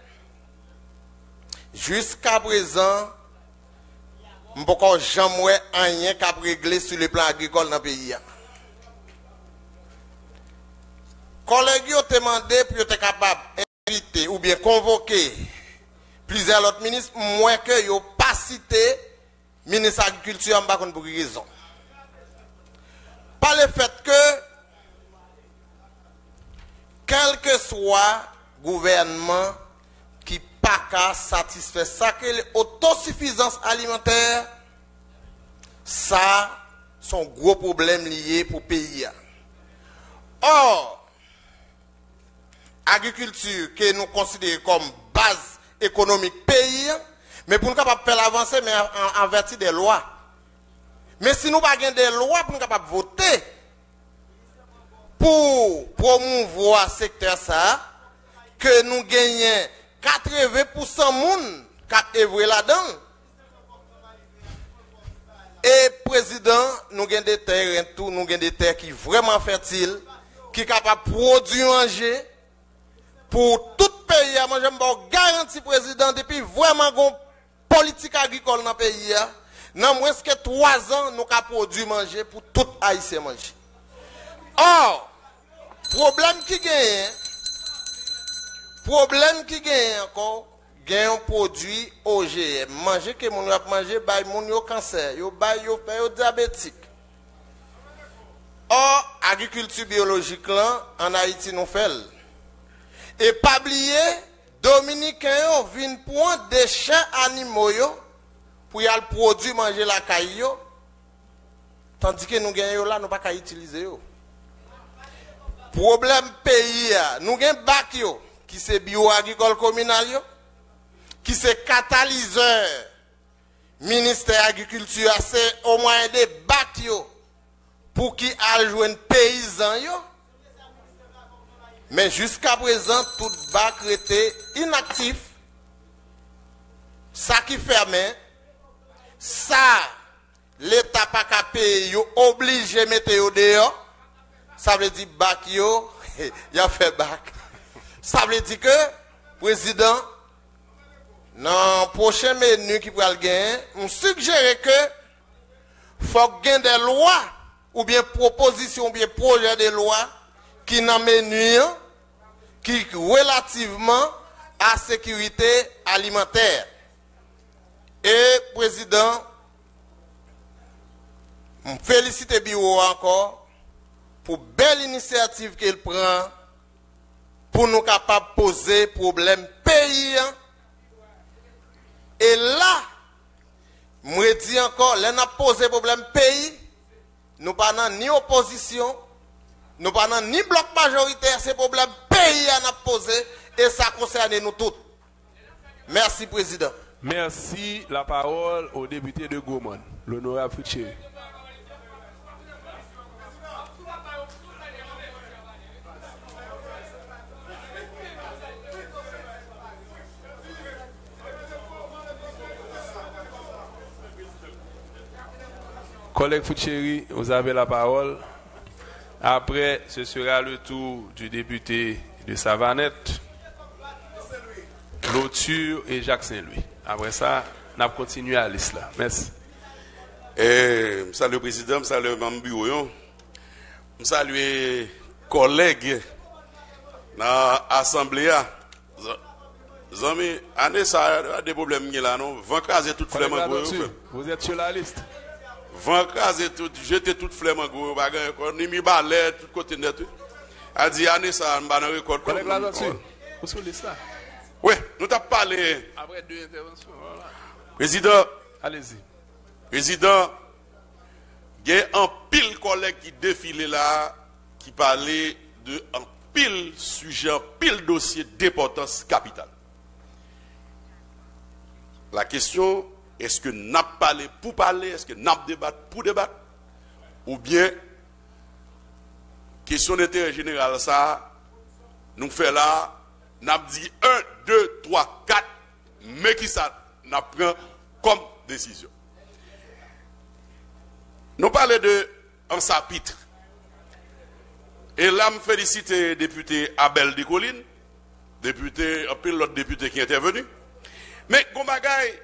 G: jusqu'à présent, nous n'avons jamais rien qu'à régler sur le plan agricole dans le pays. Collègues ont demandé pour être capable d'inviter ou bien convoquer plusieurs autres ministres, moins que ils n'ont pas cité le ministre de l'Agriculture en bas pour raison. Par le fait que, quel que soit le gouvernement qui n'a pas qu'à satisfaire ça, que l'autosuffisance alimentaire, ça, sont gros problèmes liés pour le pays. Or, agriculture que nous considérons comme base économique pays, mais pour nous capables de faire avancer, mais en vertu des lois. Mais si nous n'avons pas des lois pour nous capables de voter pour promouvoir ce secteur ça, que nous gagnons 80% monde qui œuvre là-dedans. Et président, nous avons des terres, nous avons des terres qui sont vraiment fertiles, qui sont capables de produire manger. Pour tout pays, moi je me garantis président depuis vraiment une politique agricole dans le pays. Dans moins que 3 ans, nous avons produit manger pour tout Haïtien manger. Or, problème qui gagne encore, gagne un produit OGM. Manger que mon a manger, bay mon yo cancer, yo bay yo diabétique. Or, agriculture biologique là, en Haïti nous fait. Et pas oublier, Dominicains viennent prendre des déchets animaux pour y aller produire, manger la caille. Tandis que nous gagnons là, nous ne pouvons pas utiliser. Problème pays, nous avons bac qui c'est bio-agricole communal, qui c'est catalyseur, ministère de l'agriculture, c'est au moins des bacs pour qui a joué paysan. Mais jusqu'à présent, tout bac était inactif. Ça qui fermait, ça, l'État pas qu'à payer, obligé de mettre au dehors. Ça veut dire bac yo, il a fait bac. Ça veut dire que, président, dans le prochain menu qui pourra le gagner, on suggère que, faut gagner des lois, ou bien propositions, ou bien projets de loi, qui n'en menu, qui relativement à la sécurité alimentaire. Et, président, je félicite le bureau encore pour belle initiative qu'il prend pour nous capables de poser problème pays. Et là, je dis encore, là, nous avons posé problème pays, nous n'avons ni opposition, nous n'avons ni bloc majoritaire, c'est problème pays à nous poser et ça concerne nous tous. Merci, président.
B: Merci. La parole au député de Gaumont, l'honorable Fouché. Collègue Fouchéry, vous avez la parole. Après, ce sera le tour du député de Savanette. Culture et Jacques Saint-Louis. Après ça, on a continué à la liste là. Merci.
H: Salut le président, salut le membre du bureau. Salut les collègues dans l'Assemblée. Zami, année ça a des problèmes là non, vent craser toute flemme en gros.
B: Vous êtes sur la liste.
H: Vent craser tout, jeter toute flemme en gros, bagarre encore ni mi balai tout côté net. A dit année ça m'ba dans record.
B: Collègue là dessus. Vous sur liste là.
H: Oui, nous t'a parlé
B: après 2 interventions. Voilà.
H: Président,
B: allez-y.
H: Président, il y a un pile collègue qui défilait là qui parlait de un pile sujet, un pile dossier d'importance capitale. La question, est-ce que n'a parlé pour parler, est-ce que n'a débattre pour débattre, ou bien, question d'intérêt général, ça, nous fait là, n'a dit 1, 2, 3, 4, mais qui ça n'a pris comme décision. Nous parlons de un chapitre. Et là, je félicite le député Abel Decoline, député, un peu l'autre député qui est intervenu. Mais, gon bagay,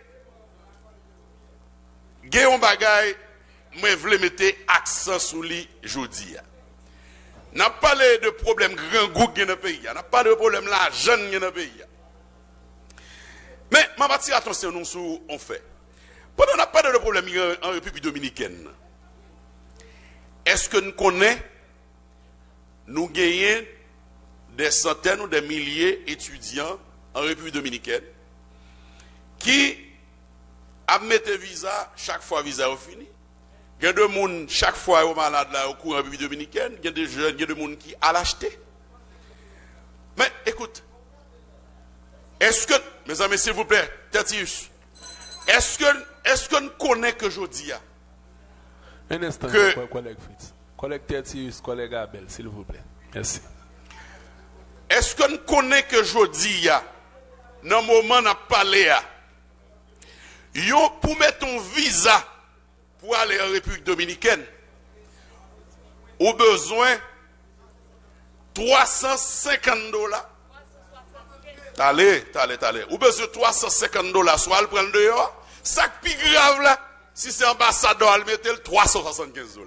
H: moi, je voulais mettre accent sur lui aujourd'hui. N'a pas parlé de problème grand goût dans le pays. N'a pas de problème la jeune dans le pays. Mais, je vais attirer attention sur on fait. Pendant qu'on n'a pas de problème en République dominicaine, est-ce que nous connaissons, nous gagnons des centaines ou des milliers d'étudiants en République dominicaine qui a mis visa chaque fois visa est fini. Il y a des gens chaque fois au malade là au cours en République dominicaine, il y a des jeunes, il y a des gens qui a l'acheter. Mais écoute, est-ce que, mes amis, s'il vous plaît, Tertius, est-ce que nous connaissons que je dis
B: un instant, collègue Fritz. Collègue Tertius, collègue Abel, s'il vous plaît. Merci.
H: Est-ce que nous connaissons que je dis dans le moment où nous parlé, pour mettre un visa pour aller en République dominicaine, au besoin $350. Allez. Ou besoin $350, soit le prendre dehors. Ça qui est plus grave là, si c'est ambassadeur, elle mettait le $375.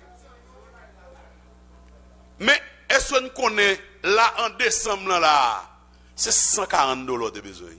H: Mais est-ce qu'on connaît là en décembre là, c'est $140 de besoin.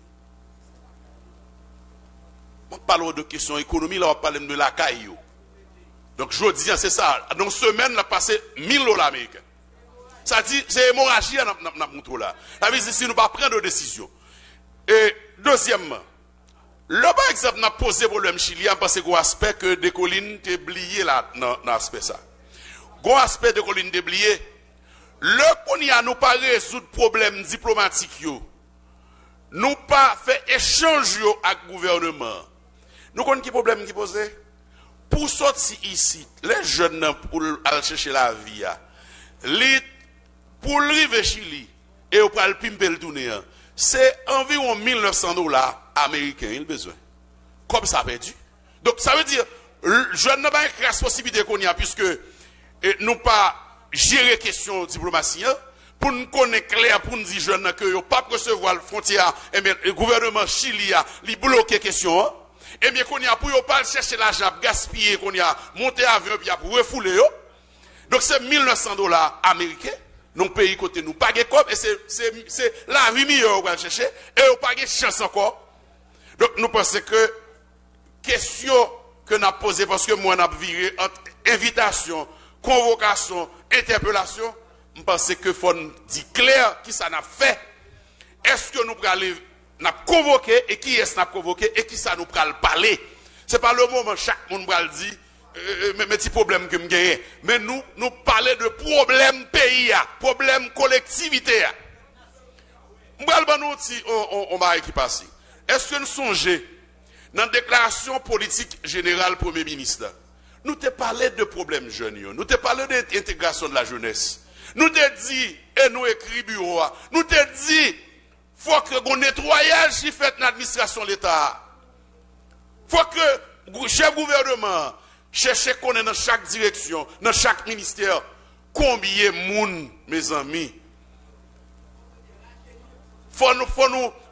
H: On parle de questions économiques, là on parle de la caillou. Donc je dis c'est ça, dans une semaine on a passé $1000 américains. Ça dit c'est hémorragie là. Ça veut dire si nous pas prendre de décision. Et deuxièmement, le par exemple n'a posé problème chilien parce que aspect que des collines t'es oublié là dans aspect ça. Gon aspect de colline déblié, le qu'on y a nous pas résoudre problème diplomatique yo. Nous pas fait échange yo avec gouvernement. Nous connaissons qui problème qui posé pour sortir ici, les jeunes pour aller chercher la vie pour arriver Chili et pour aller pimper le tourner, c'est environ $1900 américains il besoin. Comme ça perdu. Donc ça veut dire jeune n'a pas une responsabilité qu'on y a puisque nous pas gérer question diplomatie pour nous connaître clair pour nous dire jeunes que yo pas recevoir la frontière et bien le gouvernement Chili a li bloquer question et bien qu'on y a pour yo pas chercher l'argent gaspiller qu'on y a monter avion puis pour refouler yo. Donc c'est $1900 américains non pays côté nous pas comme et c'est la vie meilleure on va chercher et on pas de chance encore. Donc nous pensons que question que n'a posé parce que moi n'a viré entre invitation, convocation, interpellation, je pense que faut dire clair qui ça n'a fait. Est-ce que nous allons n'a convoqué et qui est-ce n'a convoqué et qui ça nous pral parler. C'est pas le moment chaque monde pral dire mes petits problèmes que me gagne, mais nous parler de problème pays, problème collectivité. M'pral ban nous ti on va qui passe. Est-ce que nous songez dans la déclaration politique générale Premier ministre, nous te parlé de problèmes jeunes, nous te parlé de l'intégration de la jeunesse. Nous te dit, et nous écrit bureau, nous te dit, faut que on nettoyage qui fait l'administration de l'État. Faut que le chef gouvernement cherche qu'on est dans chaque direction, dans chaque ministère, combien de monde, mes amis. Faut nous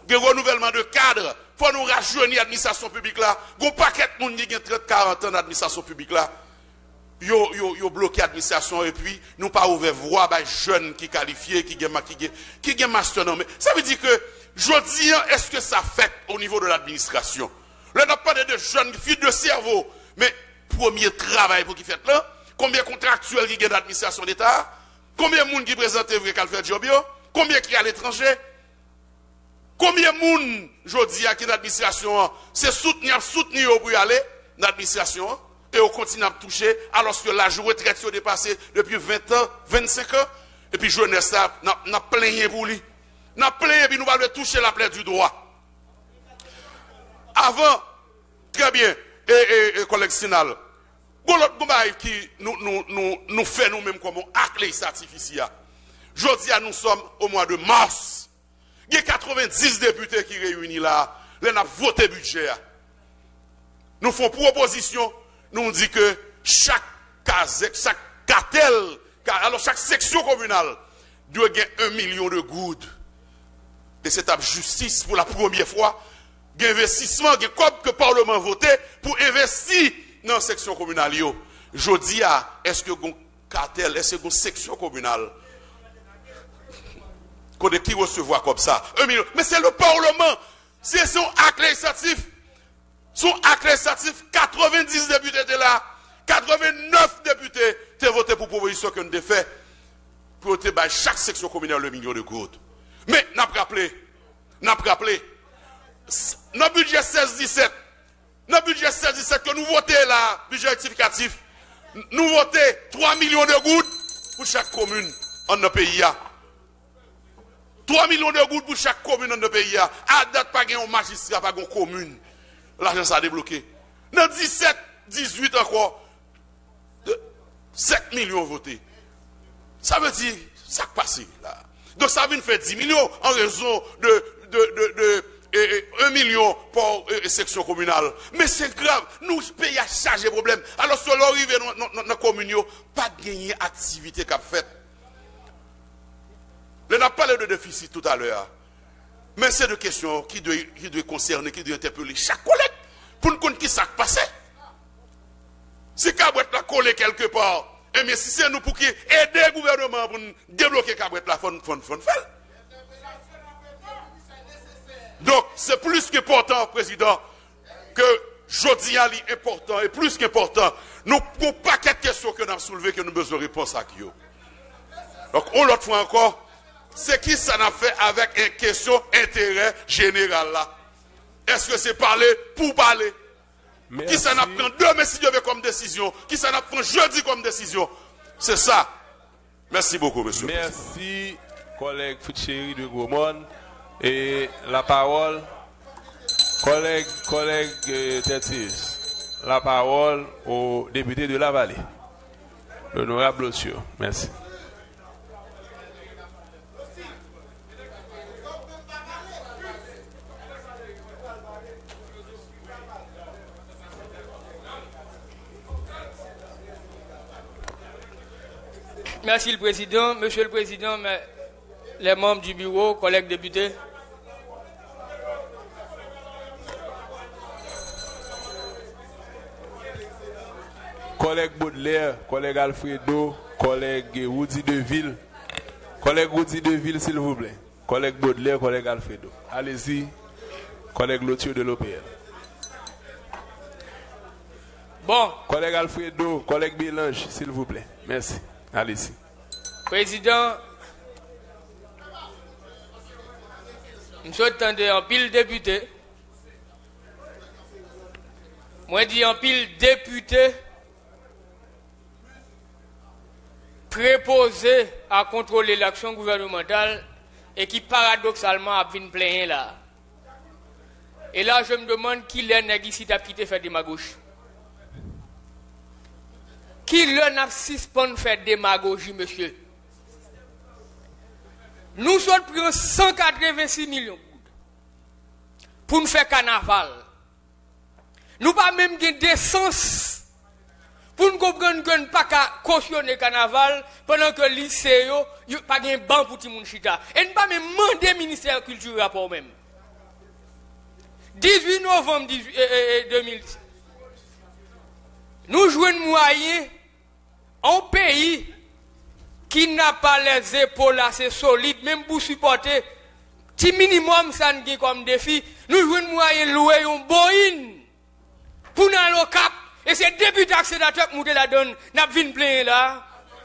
H: un renouvellement de cadre. Faut nous rajeunir l'administration publique là. Gon paquet de monde qui a 30-40 ans d'administration publique là. Yo bloqué l'administration et puis nous pas ouvert voie à jeunes qui qualifiés, qui ont master. Non, mais ça veut dire que, je dis, est-ce que ça fait au niveau de l'administration? Là, on n'a pas de jeunes filles de cerveau, mais premier travail pour qui fait là, combien de contractuels qui ont d'administration d'État, combien de monde qui présentent vrai qu'elle fait job, combien qui est à l'étranger, combien de monde, je dis, qui est l'administration, c'est soutenir pour y aller, l'administration, et on continue à toucher, alors que l'âge de retraite est dépassé depuis 20 ans, 25 ans, et puis jeunesse, n'a plaigné pour lui. N'a plaigné, et puis nous allons toucher la plaie du droit. Avant, très bien, et collègue Sinal, l'autre qui nous fait nous-mêmes comme un acte législatif ici. Aujourd'hui, nous sommes au mois de mars. Il y a 90 députés qui réunissent là, nous avons voté budget. Nous faisons proposition. Nous dit que chaque cartel, alors chaque section communale doit gagner 1 million de gouttes. Et c'est la justice pour la première fois. Il y a investissement, il y a comme que le Parlement a voté pour investir dans la section communale. Je dis, est-ce que un cartel, est-ce que une section communale qui recevoir comme ça 1 million. Mais c'est le Parlement. C'est son acte législatif. Son acte législatif, 90 députés étaient là, 89 députés ont voté pour proposition que nous avons fait pour voter chaque section communale le million de gouttes. Mais, n'a pas rappelé, notre budget 16-17, que nous votons là, budget rectificatif, nous votons 3 millions de gouttes pour chaque commune en notre pays. 3 millions de gouttes pour chaque commune en notre pays. À date, pas un magistrat, pas une commune. L'argent s'est débloqué. Dans 17, 18 encore, 7 millions votés. Ça veut dire, ça passe là. Donc ça vient faire 10 millions en raison de 1 million pour section communale. Mais c'est grave, nous payons à charger problème. Alors si on arrive dans la commune, pas de gagner activité qu'a fait. On a parlé de déficit tout à l'heure. Mais c'est des questions qui doivent concerner, qui doivent interpeller chaque collègue pour nous connaître qui s'est passé. Si Cabret la collé quelque part, et bien si c'est nous pour qui aider le gouvernement pour nous débloquer Cabret la fond faire. Donc c'est plus qu'important, Président, que jeudi est important et plus qu'important. Nous n'avons pas quelques questions que nous avons soulevées que nous avons besoin de réponse à qui. Donc on l'autre fois encore. C'est qui ça n'a fait avec une question intérêt général là? Est-ce que c'est parler pour parler? Merci. Qui ça n'a pris demain si Dieu veut comme décision? Qui ça n'a pris jeudi comme décision? C'est ça. Merci beaucoup, monsieur.
B: Merci, collègue Foutchéri de Gaumont. Et la parole, collègue Tétis. La parole au député de la Vallée. L'honorable Lossio. Merci.
I: Merci le Président. Monsieur le Président, les membres du bureau, collègues députés.
B: Collègue Baudelaire, collègue Alfredo, collègue Woody Deville. Collègue Woody Deville, s'il vous plaît. Collègue Baudelaire, collègue Alfredo. Allez-y, collègue Lothieu de l'OPL.
I: Bon.
B: Collègue Alfredo, collègue Bélange, s'il vous plaît. Merci. Allez-y.
I: Président, nous sommes en pile député. Moi, je dis en pile député préposé à contrôler l'action gouvernementale et qui paradoxalement a venu plaigner là. Et là, je me demande qui l'est ici à quitter faire démagogie. Qui n'a pas faire démagogie, monsieur? Nous sommes pris 186 millions pour nous faire carnaval. Nous pas même de décence pour nous comprendre que nous pas cautionner carnaval pendant que le lycée n'a pas de banc pour tout le monde chita. Et nous pas même demander ministère de la culture rapport même. 18 novembre 2017. Nous jouons moyen en pays qui n'a pas les épaules assez solides, même pour supporter petit minimum ça nous comme défi. Nous jouons moyen louer un Boeing pour nous aller au Cap. Et c'est député sénateur qui nous la donne. N'a vinn plein là.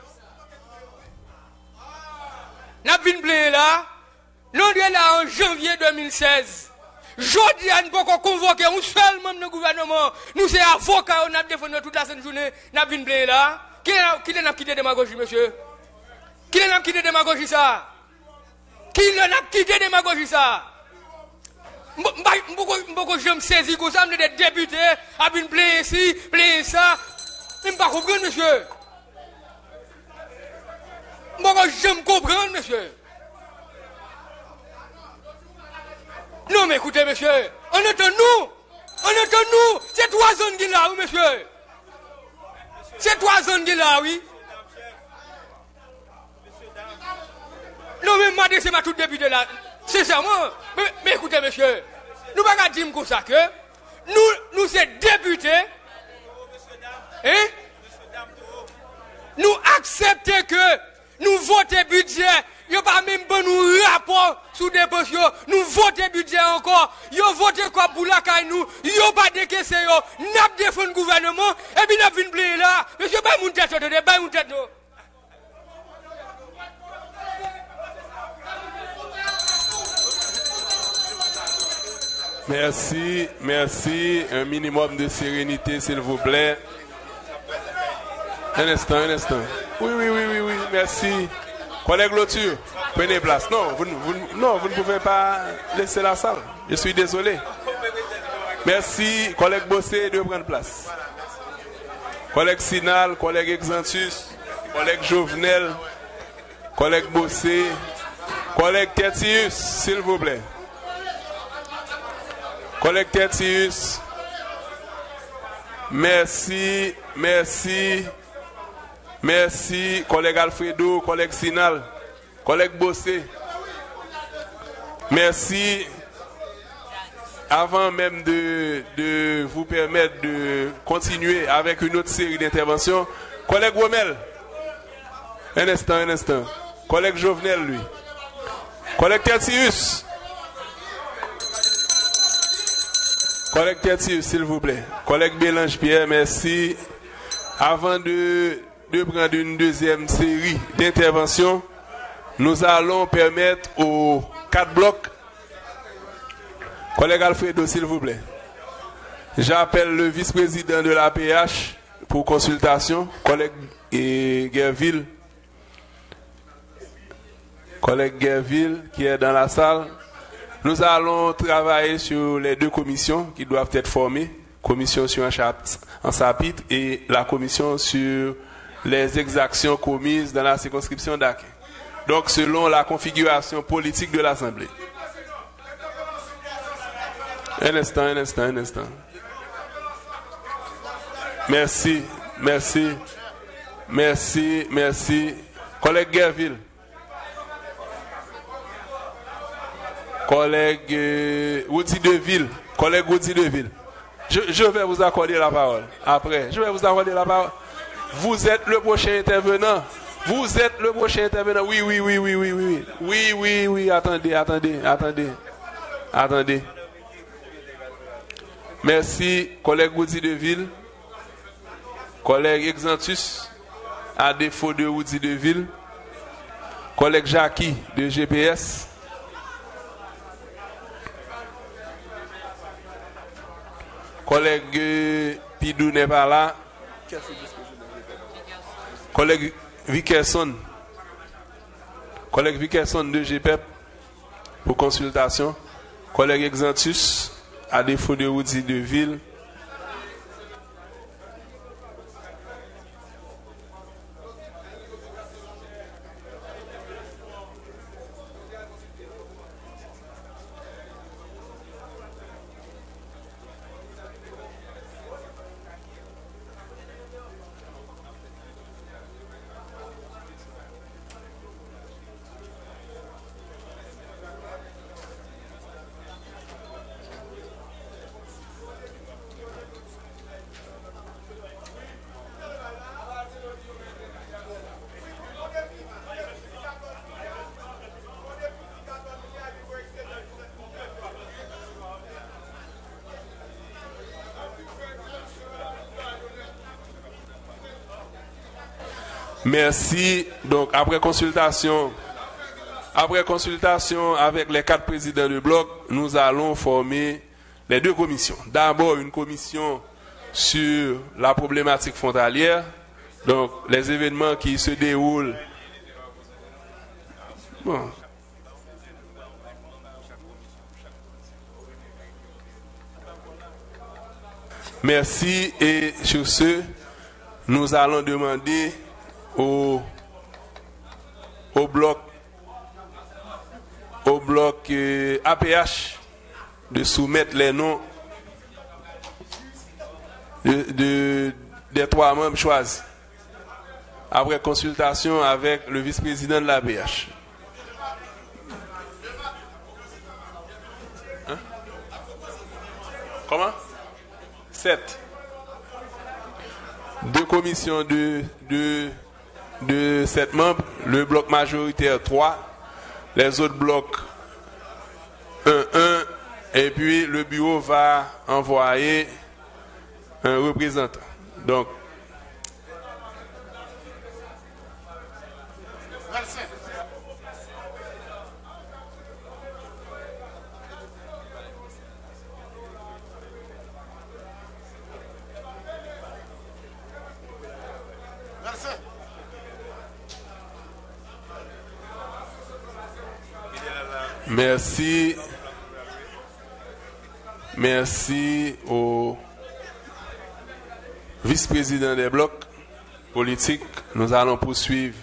I: N'a vinn plein là. Nous sommes là en janvier 2016. Jodi, nous ne pouvons convoquer un seul membre du gouvernement. Nous sommes avocats, on a défendu toute la journée. N'a vinn plein là. Qui n'a quitté démagogie, monsieur? Qui n'a quitté démagogie ça? Qui n'a quitté démagogie ça? Beaucoup je me saisis comme ça, des députés, à une plaie ici, plaie ça. Je ne comprends pas, monsieur. Beaucoup je me comprends, monsieur. Non, mais écoutez, monsieur, on entend nous, c'est 3 zones qui là, oui, monsieur. C'est 3 zones qui là, oui. Non, mais moi, c'est ma toute députée là. Sincèrement, mais écoutez, monsieur, nous ne pouvons pas dire comme ça que nous sommes députés, hein? Nous acceptons que nous votons budget, il n'y a pas même bon nous rapport sous dépense, nous votons budget encore, nous votons quoi pour la caille nous, il n'y a pas décaissé, nous défendons le gouvernement, et puis nous avons une plaie là, monsieur, pas mon tête, pas mon tête, non.
B: Merci, merci. Un minimum de sérénité, s'il vous plaît. Un instant. Oui, merci. Collègue Loture, prenez place. Non, vous ne pouvez pas laisser la salle. Je suis désolé. Merci, collègue Bossé, de prendre place. Collègue Sinal, collègue Exantus, collègue Jovenel, collègue Bossé, collègue Tertius, s'il vous plaît. Collègue Tertius, merci. Collègue Alfredo, collègue Sinal, collègue Bossé, merci. Avant même de vous permettre de continuer avec une autre série d'interventions, collègue Womel, un instant. Collègue Jovenel, lui. Collègue Tertius. Collègue Tertius, s'il vous plaît. Collègue Bélange Pierre, merci. Avant de prendre une deuxième série d'interventions, nous allons permettre aux 4 blocs. Collègue Alfredo, s'il vous plaît. J'appelle le vice-président de l'APH pour consultation. Collègue Guerville. Collègue Guerville qui est dans la salle. Nous allons travailler sur les 2 commissions qui doivent être formées. Commission sur un chapitre et la commission sur les exactions commises dans la circonscription d'Aquin. Donc selon la configuration politique de l'Assemblée. Un instant. Merci. Collègue Guerville. Collègue Woody Deville. Je vais vous accorder la parole. Après, Vous êtes le prochain intervenant. Oui. Attendez. Merci, collègue Woody Deville. Collègue Exantus, à défaut de Woody Deville. Collègue Jackie de GPS. Collègue Pidou n'est pas là. Collègue Vickerson. Collègue Vickerson de GPEP pour consultation. Collègue Exantus, à défaut de Woody Deville. Merci. Donc, après consultation avec les 4 présidents de bloc, nous allons former les 2 commissions. D'abord, une commission sur la problématique frontalière, donc les événements qui se déroulent. Bon. Merci. Et sur ce, nous allons demander au bloc APH de soumettre les noms des 3 membres choisis après consultation avec le vice-président de l'APH. Hein? Comment? 7. 2 commissions de 7 membres, le bloc majoritaire 3, les autres blocs 1, et puis le bureau va envoyer un représentant. Donc, merci. Merci au vice-président des blocs politiques. Nous allons poursuivre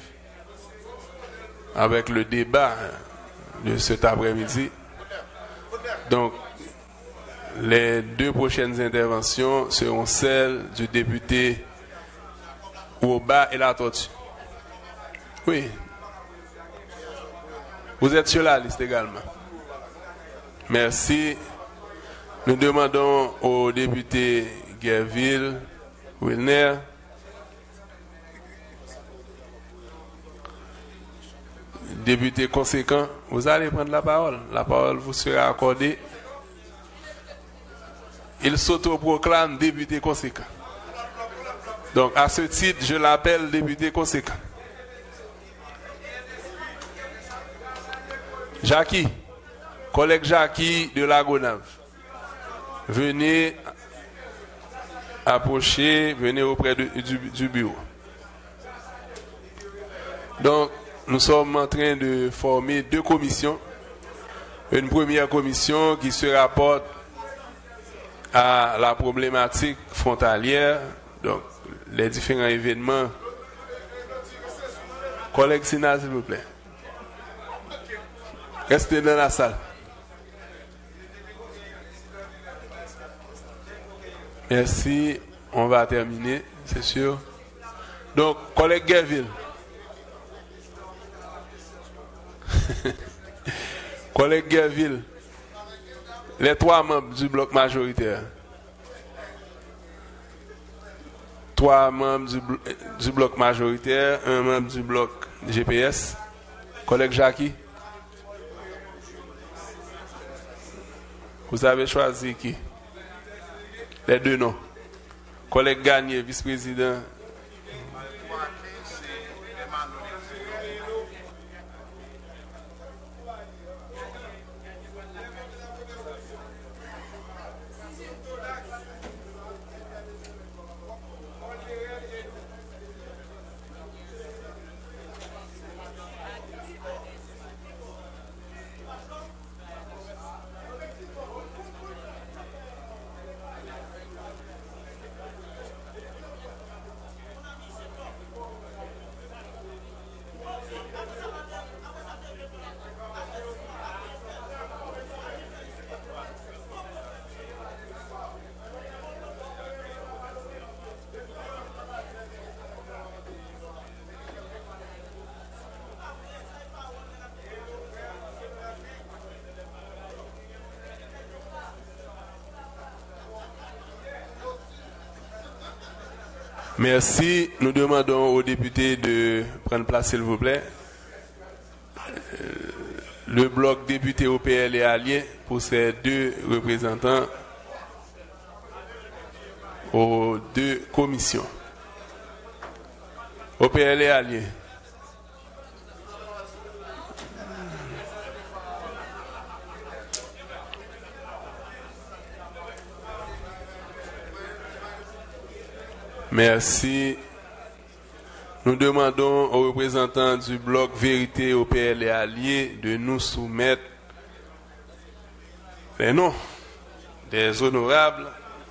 B: avec le débat de cet après-midi. Donc, les 2 prochaines interventions seront celles du député Ouba et la Tortue. Oui. Vous êtes sur la liste également. Merci. Nous demandons au député Gerville Wilner député conséquent, vous allez prendre la parole. La parole vous sera accordée. Il s'autoproclame député conséquent. Donc, à ce titre, je l'appelle député conséquent. Jackie, collègue Jackie de la Gonave, venez approcher, venez auprès du bureau. Donc, nous sommes en train de former 2 commissions. Une première commission qui se rapporte à la problématique frontalière, donc les différents événements. Collègue Sina, s'il vous plaît. Restez dans la salle. Merci. On va terminer, c'est sûr. Donc, collègue Gerville. Collègue Gerville. Les 3 membres du bloc majoritaire. 3 membres du bloc majoritaire, 1 membre du bloc GPS. Collègue Jackie. Vous avez choisi qui? Les 2 noms. Collègue Gagné, vice-président. Merci. Nous demandons aux députés de prendre place, s'il vous plaît. Le bloc député OPL et allié pour ces 2 représentants aux 2 commissions. OPL et alliés. Merci. Nous demandons aux représentants du bloc Vérité OPL et Alliés de nous soumettre les noms des honorables.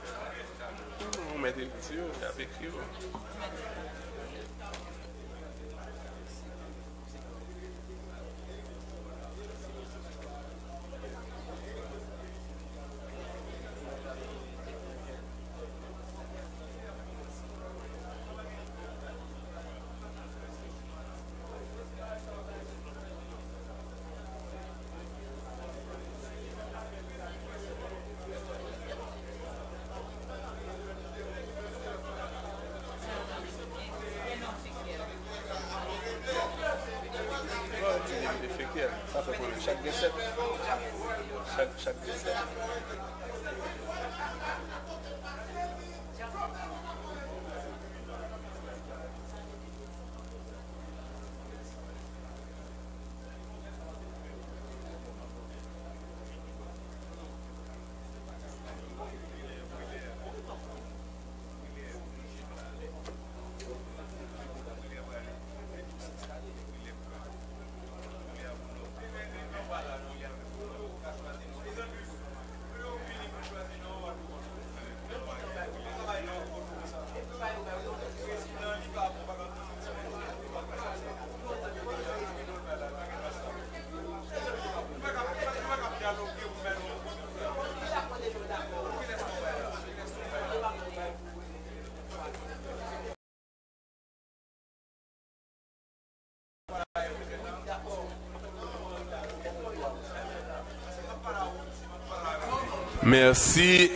B: Merci.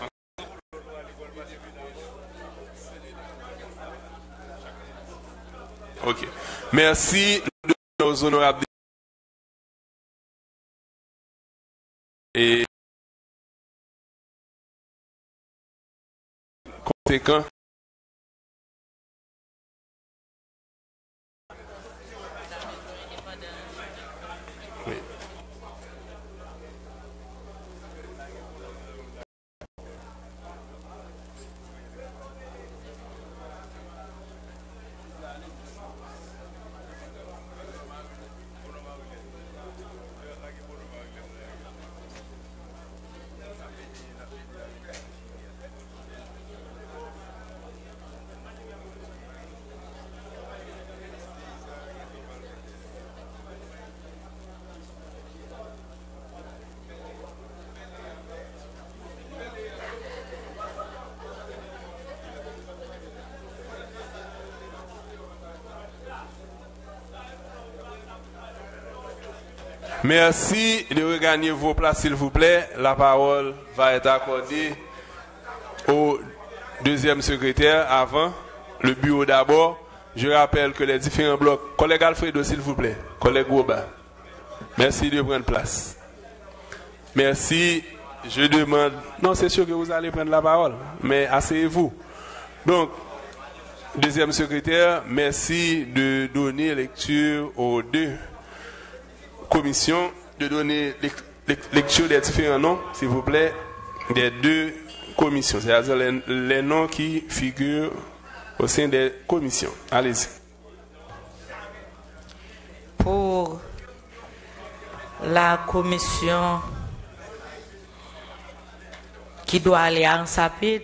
B: Ok. Merci aux honorables et conséquent. Oui. Merci de regagner vos places, s'il vous plaît. La parole va être accordée au deuxième secrétaire avant le bureau d'abord. Je rappelle que les différents blocs... Collègue Alfredo, s'il vous plaît. Collègue Robin. Merci de prendre place. Merci. Je demande... Non, c'est sûr que vous allez prendre la parole, mais asseyez-vous. Donc, deuxième secrétaire, merci de donner lecture aux deux commission, de donner lecture des différents noms, s'il vous plaît, des deux commissions, c'est-à-dire les noms qui figurent au sein des commissions. Allez-y.
J: Pour la commission qui doit aller à Ansapid,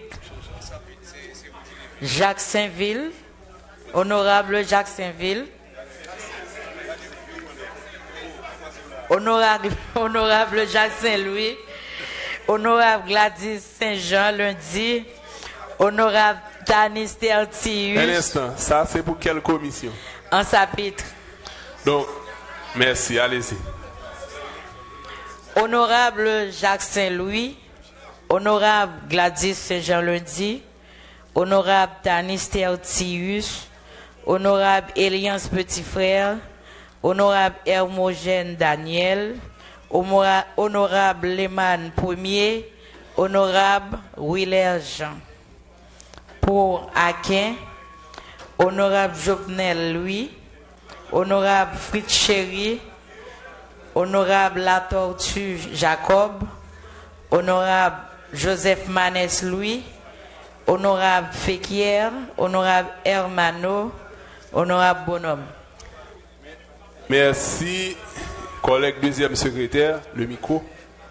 J: Jacques Saint-Ville, honorable Jacques Saint-Ville, honorable Jacques Saint-Louis, honorable Gladys Saint-Jean lundi, honorable Tanis Tertius.
B: Un instant, ça c'est pour quelle commission?
J: En chapitre.
B: Donc, merci, allez-y.
J: Honorable Jacques Saint-Louis, honorable Gladys Saint-Jean lundi, honorable Tanis Tertius, honorable Elias Petit Frère, honorable Hermogène Daniel, honorable Lehman Premier, honorable Willer Jean. Pour Akin, Honorable Jovenel Louis, Honorable Fritz Chéri, Honorable La Tortue Jacob, Honorable Joseph Manès Louis, Honorable Fekier, Honorable Hermano, Honorable Bonhomme.
B: Merci, collègue deuxième secrétaire, le micro.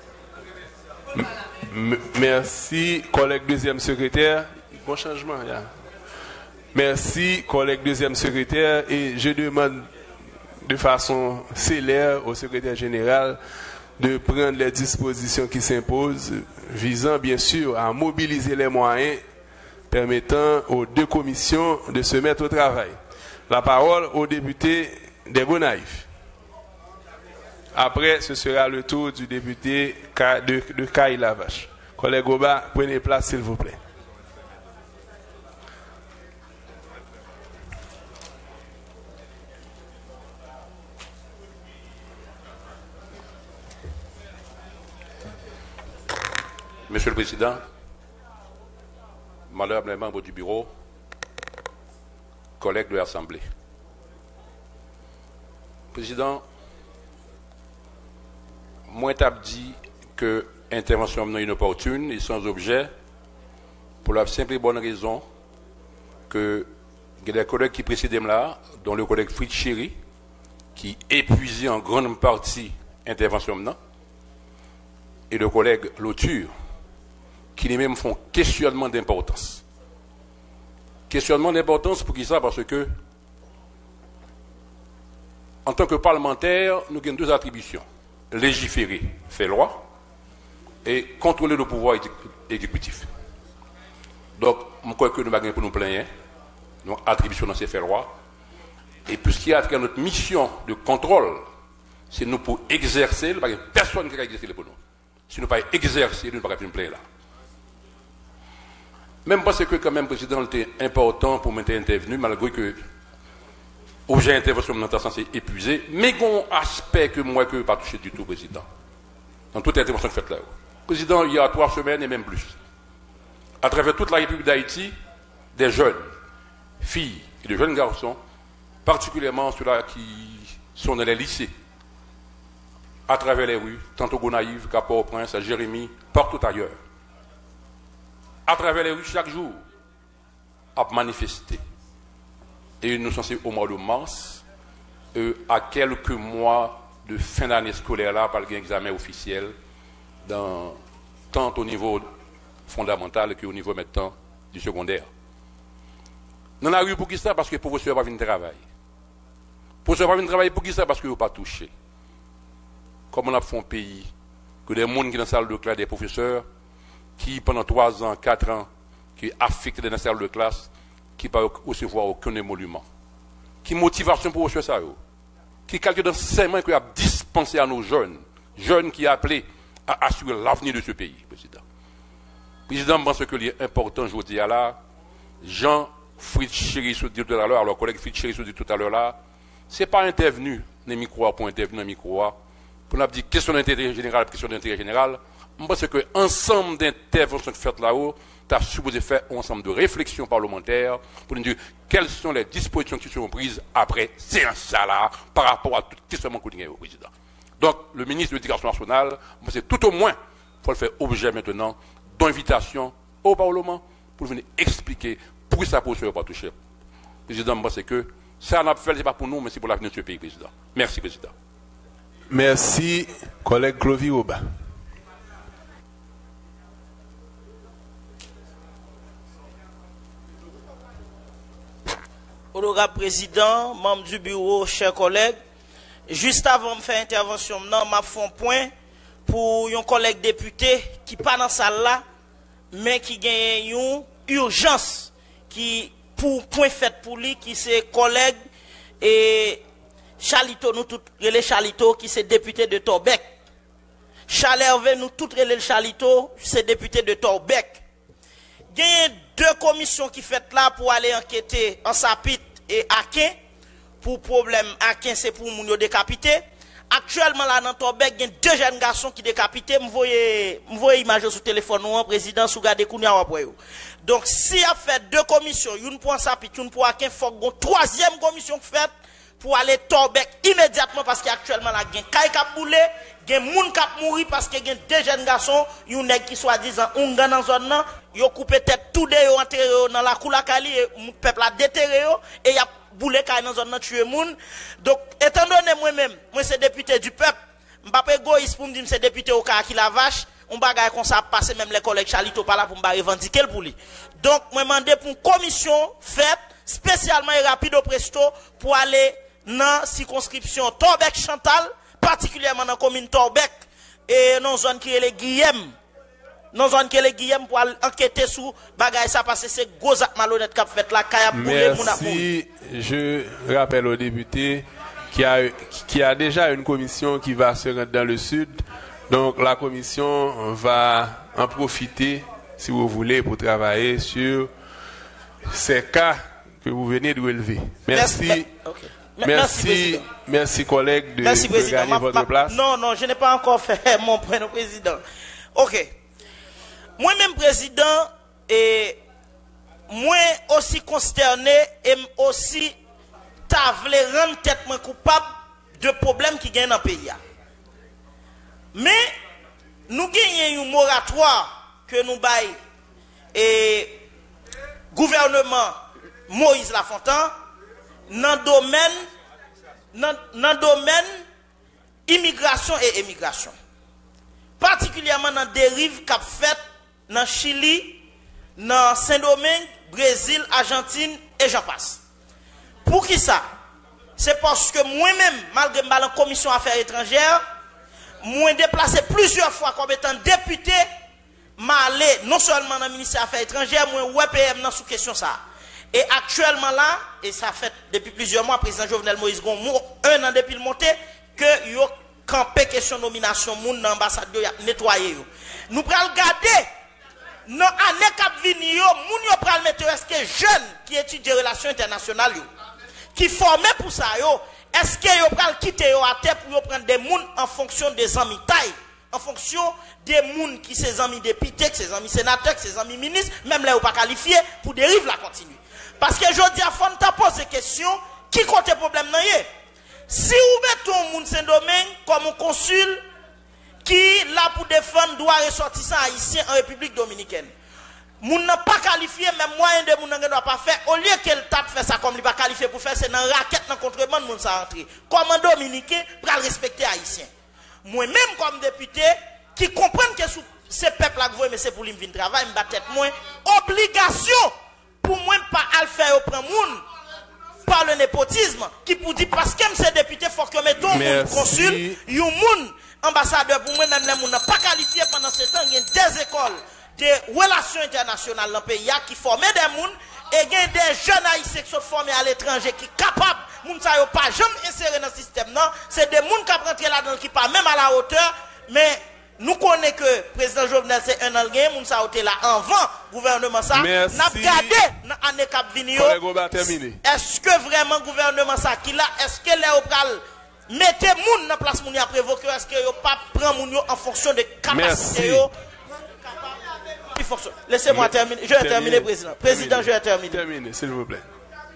B: Merci, collègue deuxième secrétaire. Bon changement, là. Merci, collègue deuxième secrétaire. Et je demande de façon célère au secrétaire général de prendre les dispositions qui s'imposent, visant bien sûr à mobiliser les moyens permettant aux deux commissions de se mettre au travail. La parole au député des Gonaïves. Après, ce sera le tour du député de Caille-Lavache. Collègue Oba, prenez place s'il vous plaît.
K: Monsieur le Président, madame les membres du bureau, collègues de l'Assemblée. Président, moi t'ai dit que l'intervention est inopportune et sans objet pour la simple et bonne raison que les collègues qui précédaient là, dont le collègue Fritz Chéri, qui épuisait en grande partie l'intervention et le collègue Lauture, qui les mêmes font questionnement d'importance. Questionnement d'importance pour qui ça? Parce que, en tant que parlementaire, nous avons deux attributions. Légiférer, faire loi, et contrôler le pouvoir exécutif. Donc, je crois que nous avons pour nous plaindre, notre attribution dans ces faire loi. Et puisqu'il y a notre mission de contrôle, c'est nous pour exercer, parce que personne qui va exercer pour nous. Si nous ne pouvons pas exercer, nous ne pouvons pas nous plaindre là. Même parce que quand même, président, était important pour m'être intervenu, malgré que l'objet d'intervention maintenant censé épuisé, mais il y a un aspect que moi, je ne peux pas toucher du tout, président. Dans toute intervention que faites là. Président, il y a 3 semaines et même plus, à travers toute la République d'Haïti, des jeunes, filles et de jeunes garçons, particulièrement ceux-là qui sont dans les lycées, à travers les rues, tantôt Gonaïves, qu'à Port-au-Prince, à Jérémy, partout ailleurs, à travers les rues chaque jour, à manifester. Et nous sommes au mois de mars, à quelques mois de fin d'année scolaire là, par l'examen officiel, tant au niveau fondamental qu'au niveau maintenant du secondaire. Nous avons eu pour qui ça? Parce que les professeurs ne viennent pas travailler. Les professeurs ne viennent travailler pour qui ça? Parce qu'ils n'ont pas touché. Comme on a fait un pays, que des gens qui sont dans la salle de classe, des professeurs, qui pendant 3 ans, 4 ans, qui affectent dans la salle de classe, qui ne peuvent recevoir aucun émolument. Qui motivation pour recevoir ça? Qui calcule d'enseignement qui a dispensé à nos jeunes qui a appelé à assurer l'avenir de ce pays, président. Président, je pense que c'est important, je vous dis là, Jean-Fritz Chéri se dit tout à l'heure, alors collègue Fritz Chéri se dit tout à l'heure là, ce n'est pas intervenu dans les micros pour intervenir dans les micros, pour nous dire question d'intérêt général, question d'intérêt général. Je pense que l'ensemble d'interventions faites là-haut, tu as supposé faire un ensemble de réflexions parlementaires pour nous dire quelles sont les dispositions qui seront prises après séance là par rapport à tout questionnement qu'on a au président. Donc, le ministre de l'Éducation nationale, c'est tout au moins, il faut le faire objet maintenant d'invitation au Parlement pour venir expliquer pourquoi ça ne peut pas toucher. Président, moi, c'est que ça n'a pas fait, ce n'est pas pour nous, mais c'est pour l'avenir de ce pays, président. Merci, président.
B: Merci, collègue Clovis Oba.
L: Honorable Président, membre du bureau, chers collègues, juste avant de faire intervention, je fais un point pour un collègue député qui n'est pas dans la salle là, mais qui a une urgence qui pour point fait pour lui, qui c'est collègue et Chalito, nous tous les Chalito, qui c'est député de Torbec. Chalervé, nous tous les Chalito, c'est député de Torbec. Il y a 2 commissions qui fait là pour aller enquêter en Sapit et Akin. Pour problème Akin, c'est pour moun yo décapité. Actuellement, là, dans Torbek, il y a 2 jeunes garçons qui décapités. Je vois image sur téléphone, ou président, sous garde Kounia après. Donc, si a fait 2 commissions, une pour ça, puis une pour Akin, il faut une 3e commission faite pour aller Torbek immédiatement, parce qu'actuellement, là, il y a un caille qui a boulé, il y a un monde qui a mouru, parce qu'il y a 2 jeunes garçons, il y a un qui soi-disant, un dans la zone, ils ont coupé tête tout de eux, enterré dans la Koulakali, et le peuple a déterré, et il y a boulé qui dans la zone, tué moun. Donc, étant donné moi-même, moi c'est député du peuple, je ne suis pas égoïste pour me dire que c'est député au cas qui la vache, on bagaille comme ça passer même les collègues Charlito par là pour me revendiquer pour lui. Donc, moi demandé pour une commission faite spécialement et rapide au presto pour aller dans la circonscription Torbek Chantal, particulièrement dans la commune Torbek et dans la zone qui est les Guillem. Dans la zone qui est les Guillem pour enquêter sur bagaille ça parce que c'est gros acte malhonnête qu'a fait la caille pour les moun.
B: Merci. Je rappelle aux députés qu'il y a déjà une commission qui va se rendre dans le sud. Donc la commission va en profiter, si vous voulez, pour travailler sur ces cas que vous venez de relever. Merci. Merci collègues de gagner votre place.
L: Non, je n'ai pas encore fait mon point, président. Ok. Moi-même, président, et moi aussi consterné et aussi voulu rendre tête moi coupable de problèmes qui gagnent dans le pays. Mais nous gagnons un moratoire que nous baillons et gouvernement Moïse Lafontaine dans le domaine immigration et émigration. Particulièrement dans des dérives qu'a fait dans Chili, dans Saint-Domingue, Brésil, Argentine et j'en passe. Pour qui ça? C'est parce que moi-même, malgré ma commission affaires étrangères, moi déplacé plusieurs fois comme étant député, m'allé non seulement dans le ministère des Affaires étrangères, moi PM dans sous question ça. Et actuellement là, et ça fait depuis plusieurs mois, président Jovenel Moïse Gon, 1 an depuis le monté, que yo campé question nomination moun dans l'ambassade yo nettoyer yo. Nous pral garder dans année cap vini yo, moun yo pral mettre est-ce que jeunes qui étudient relations internationales yo, qui formés pour ça yo, est-ce que yo pral quitter yo à terre pour yo prendre des moun en fonction des amis taille, en fonction des moun qui ses amis députés, ses amis sénateurs, ses amis ministres, même là ou pas qualifiés pour dérive la continue. Parce que je dis à fond ta pose question, qui compte problème nan yé? Si vous mettez un moun Saint-Domingue comme un consul qui là pour défendre droit ressortissant haïtien en République dominicaine, moun n'a pas qualifié, même moyen de moun n'a pas fait, au lieu qu'elle tape fait ça comme il pas qualifié pour faire, c'est dans raquette dans contrebande moun ça rentré. Comme un dominicain pour respecter haïtien. Moi-même comme député qui comprennent que ces peuples là mais c'est pour lui venir travailler, me battre tête moins obligation pour moi pas à le faire au prend moun par le népotisme qui pour dire parce que c'est député faut que mettons un consul yon moun ambassadeur pour moi même les moun n'a pas qualifié pendant ce temps il y a des écoles de relations internationales dans le pays qui forment des moun et il y a des jeunes haïtiens qui sont formés à l'étranger qui capable moun ça yo pas jamais inséré dans le système non c'est des moun qui rentré là-dedans qui pas même à la hauteur mais nous connaissons que le président Jovenel c'est un algien, moun sa ote là avant gouvernement ça. N'a gardé dans année cap vinio. Est-ce que vraiment gouvernement ça qui là, est-ce que les opral mettez moun dans place moun y a prévoqué, est-ce que yo pas prend moun yo en fonction de capacité yo? Laissez-moi terminer. Je vais terminer président. Président, je vais terminer.
B: Terminer s'il vous plaît.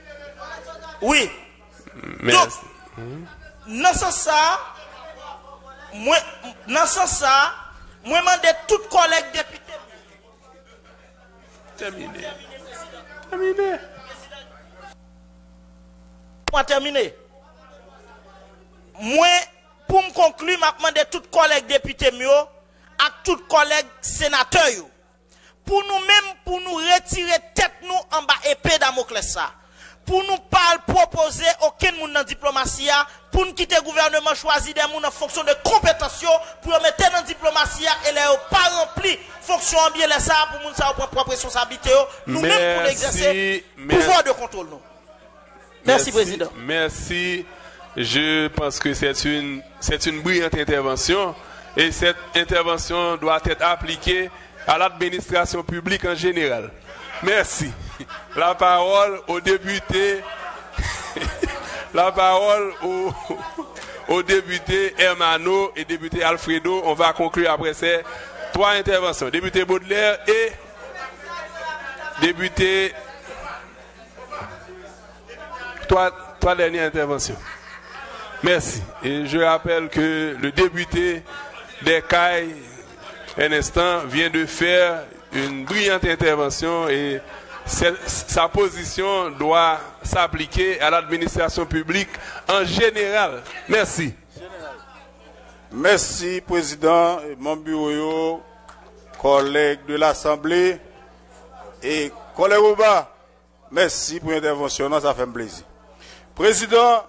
L: Oui.
B: Merci.
L: Donc, dans ça moi, dans ce sens, moi, je demande tous les collègues députés.
B: Terminé.
L: Pour terminer. Moi, pour me conclure, je demande tous les collègues députés et tous les collègues sénateurs. Pour nous-mêmes, pour nous retirer tête nous en bas épée Damoclès ça. Pour nous pas proposer aucun monde dans la diplomatie, pour nous quitter le gouvernement, choisir des gens en fonction de compétences, pour mettre dans la diplomatie et les pas rempli fonction bien les ça, pour nous ça prendre propre responsabilité, nous-mêmes pour l'exercer, pouvoir de contrôle. Nous. Merci, Président.
B: Merci. Je pense que c'est une brillante intervention et cette intervention doit être appliquée à l'administration publique en général. Merci. La parole aux députés, la parole au député Hermano et député Alfredo. On va conclure après ces 3 interventions. Député Baudelaire et député... 3 dernières interventions. Merci. Et je rappelle que le député d'Ekaï, un instant, vient de faire une brillante intervention et sa position doit s'appliquer à l'administration publique en général. Merci.
F: Merci, Président, mon bureau, collègues de l'Assemblée et collègues Ouba. Merci pour l'intervention, ça fait un plaisir. Président,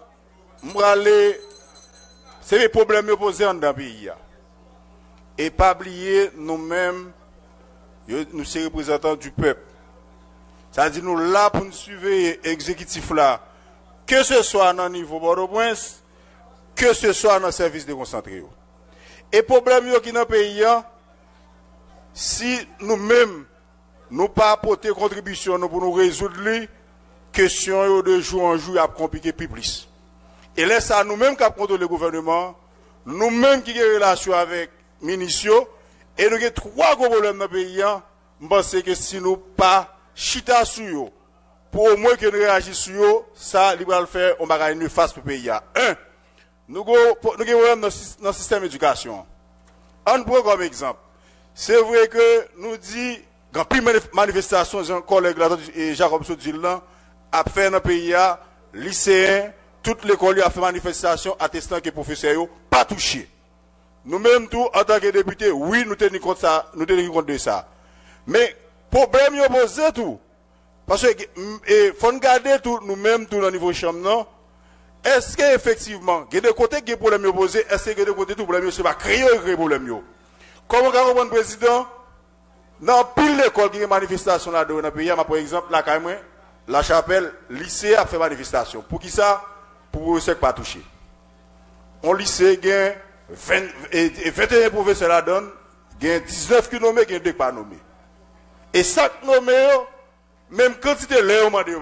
F: c'est les problèmes posés dans le pays. Et pas oublier nous-mêmes, nous sommes représentants du peuple. Ça dit nous là pour nous surveiller l'exécutif là, que ce soit dans le niveau Port-au-Prince, que ce soit dans le service de concentré. Et le problème qui est dans le pays, si nous-mêmes, nous pas apporter contribution pour nous résoudre les questions de jour en jour, à compliquer plus. Et là, ça nous-mêmes qui contrôlons le gouvernement, nous-mêmes qui avons une relation avec les ministres, et nous avons 3 gros problèmes dans le pays. Je pense que si nous pas chita sur eux, pour au moins que nous réagissions sur eux, ça, il va le faire, on va une face pour le pays. 1. Nous avons problème dans le système d'éducation. On prend comme exemple. C'est vrai que nous dit, quand plus manifestation, un collègue là, Jacob Soudil, a fait dans le pays, lycéens, toute l'école a fait manifestation attestant que les professeurs n'ont pas touché. Nous-mêmes, tout, en tant que députés, oui, nous tenons compte de ça. Mais, problème est posé tout. Parce que, il faut garder tout, nous-mêmes, tout, au niveau de chambre, non? Est-ce qu'effectivement, il y a des côtés qui ont des problèmes posés, est-ce qu'il y a des côtés qui ont des problèmes posés, va créer des problèmes? Comment on comprend le président? Dans pile d'école qui a une manifestation là-dedans, dans le pays, par exemple, la chapelle, lycée a fait manifestation. Pour qui ça? Pour ceux qui pas touché. On lycée, il y a 21 professeurs là-dedans, il y a 19 qui nommés, il y a 2 qui pas nommés. Et chaque nommé, même quantité de l'air, on m'a dit,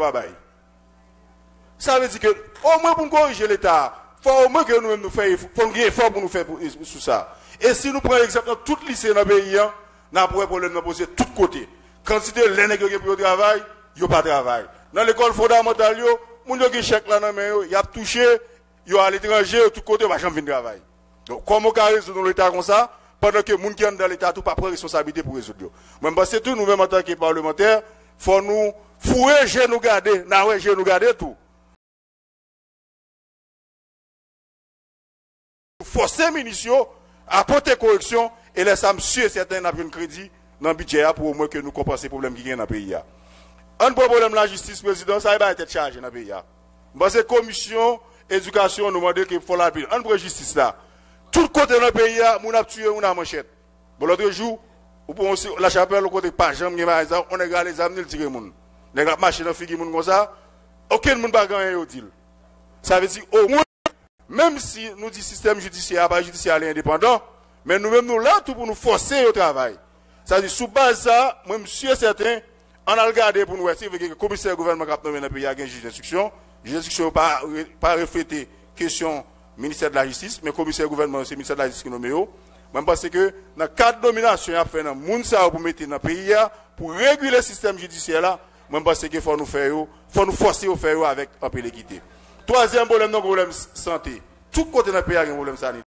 F: ça veut dire que, au moins pour corriger l'État, il faut au moins que nous-mêmes nous fassions, il faut un effort pour nous faire sur ça. Et si nous prenons l'exemple dans tout lycée dans le pays, nous avons un problème de poser de tous côtés. Quantité de l'air qui pour le travail, il n'y a pas de travail. Dans l'école fondamentale, les gens qui chèquent là, ils ont touché, ils ont à l'étranger, de tous côtés, ils ne vont jamais venir travailler. Donc, comment on peut résoudre l'État comme ça, pendant que les gens qui sont dans l'État ne prennent pas responsabilité pour résoudre. Même parce que tout, nous-mêmes, en tant que parlementaires, il faut nous fouiller, nous garder, nous garder tout. Forcer les ministres à apporter correction et laisser monsieur certains n'ont pas de crédit dans le budget pour au moins que nous compenser les problèmes qui sont dans le pays. Un problème de la justice, président, ça va être chargé dans le pays. Parce que la commission éducation nous demande qu'il faut la ville. Un problème de justice là. Tout côté dans le pays, on a tué, on a manchette. Bon, l'autre jour, la chapelle, le côté pas jamais, on a gardé les âmes, on a tiré les gens. Les gens marchent dans le figuier comme ça, aucun monde n'a gagné au deal. Ça veut dire au moins, même si nous disons système judiciaire, pas judiciaire indépendant, mais nous-mêmes nous là tout pour nous forcer au travail. Ça veut dire sous base ça, moi monsieur certain, on a regardé pour nous voir si le commissaire gouvernement qui a nommé dans le pays a un juge d'instruction. Le juge d'instruction n'a pas reflété question ministère de la justice, mais commissaire gouvernement c'est ministère de la justice qui nommé. Même parce que dans le cadre de domination, il y a fait dans le monde pour mettre dans le pays, pour réguler le système judiciaire là, même parce qu'il faut nous faire, faut nous forcer à faire avec un peu l'équité. Troisième problème, non problème santé. Tout côté dans le pays a un problème sanitaire.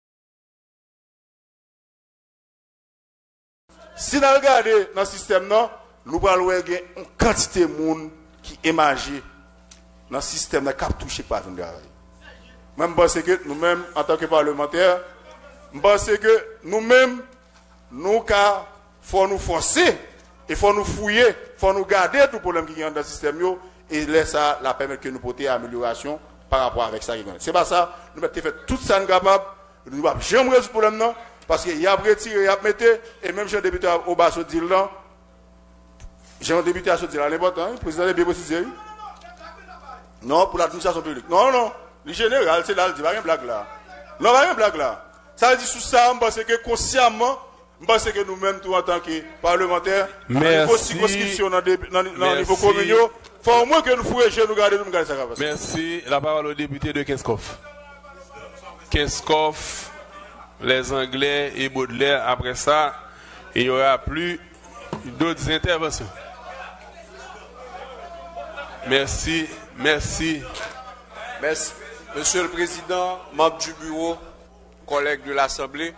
F: Si nous regardons dans le système, nous allons voir une quantité de monde qui émerge dans le système qui a touché par le travail. Même parce que nous-mêmes, en tant que parlementaires, parce que nous-mêmes, nous faut nous forcer, il faut nous fouiller, il faut nous garder tout problème qui est dans le système et laisser ça la permettre que nous porter amélioration par rapport avec ça. C'est pas ça, nous avons fait tout ça capable, nous ne pouvons jamais résoudre ce problème non, parce qu'il y a retiré, il y a mis, et même j'ai un député au bas de dire là, j'ai un député à ce dire là, l'important, le président est bien précisé. Non, pour l'administration publique. Non, le général, c'est là, il n'y a pas de blague là. Non, il n'y a pas de blague là. Ça veut dire sous ça, parce que consciemment, parce que nous-mêmes, en tant que parlementaires, dans le niveau circonscription, dans le niveau communal, il faut au moins que nous fouillions, nous gardions ça.
B: Merci. La parole au député de Keskov. Kinskov, les Anglais et Baudelaire. Après ça, il n'y aura plus d'autres interventions. Merci, merci.
M: Merci. Monsieur le Président, membres du bureau, collègues de l'Assemblée,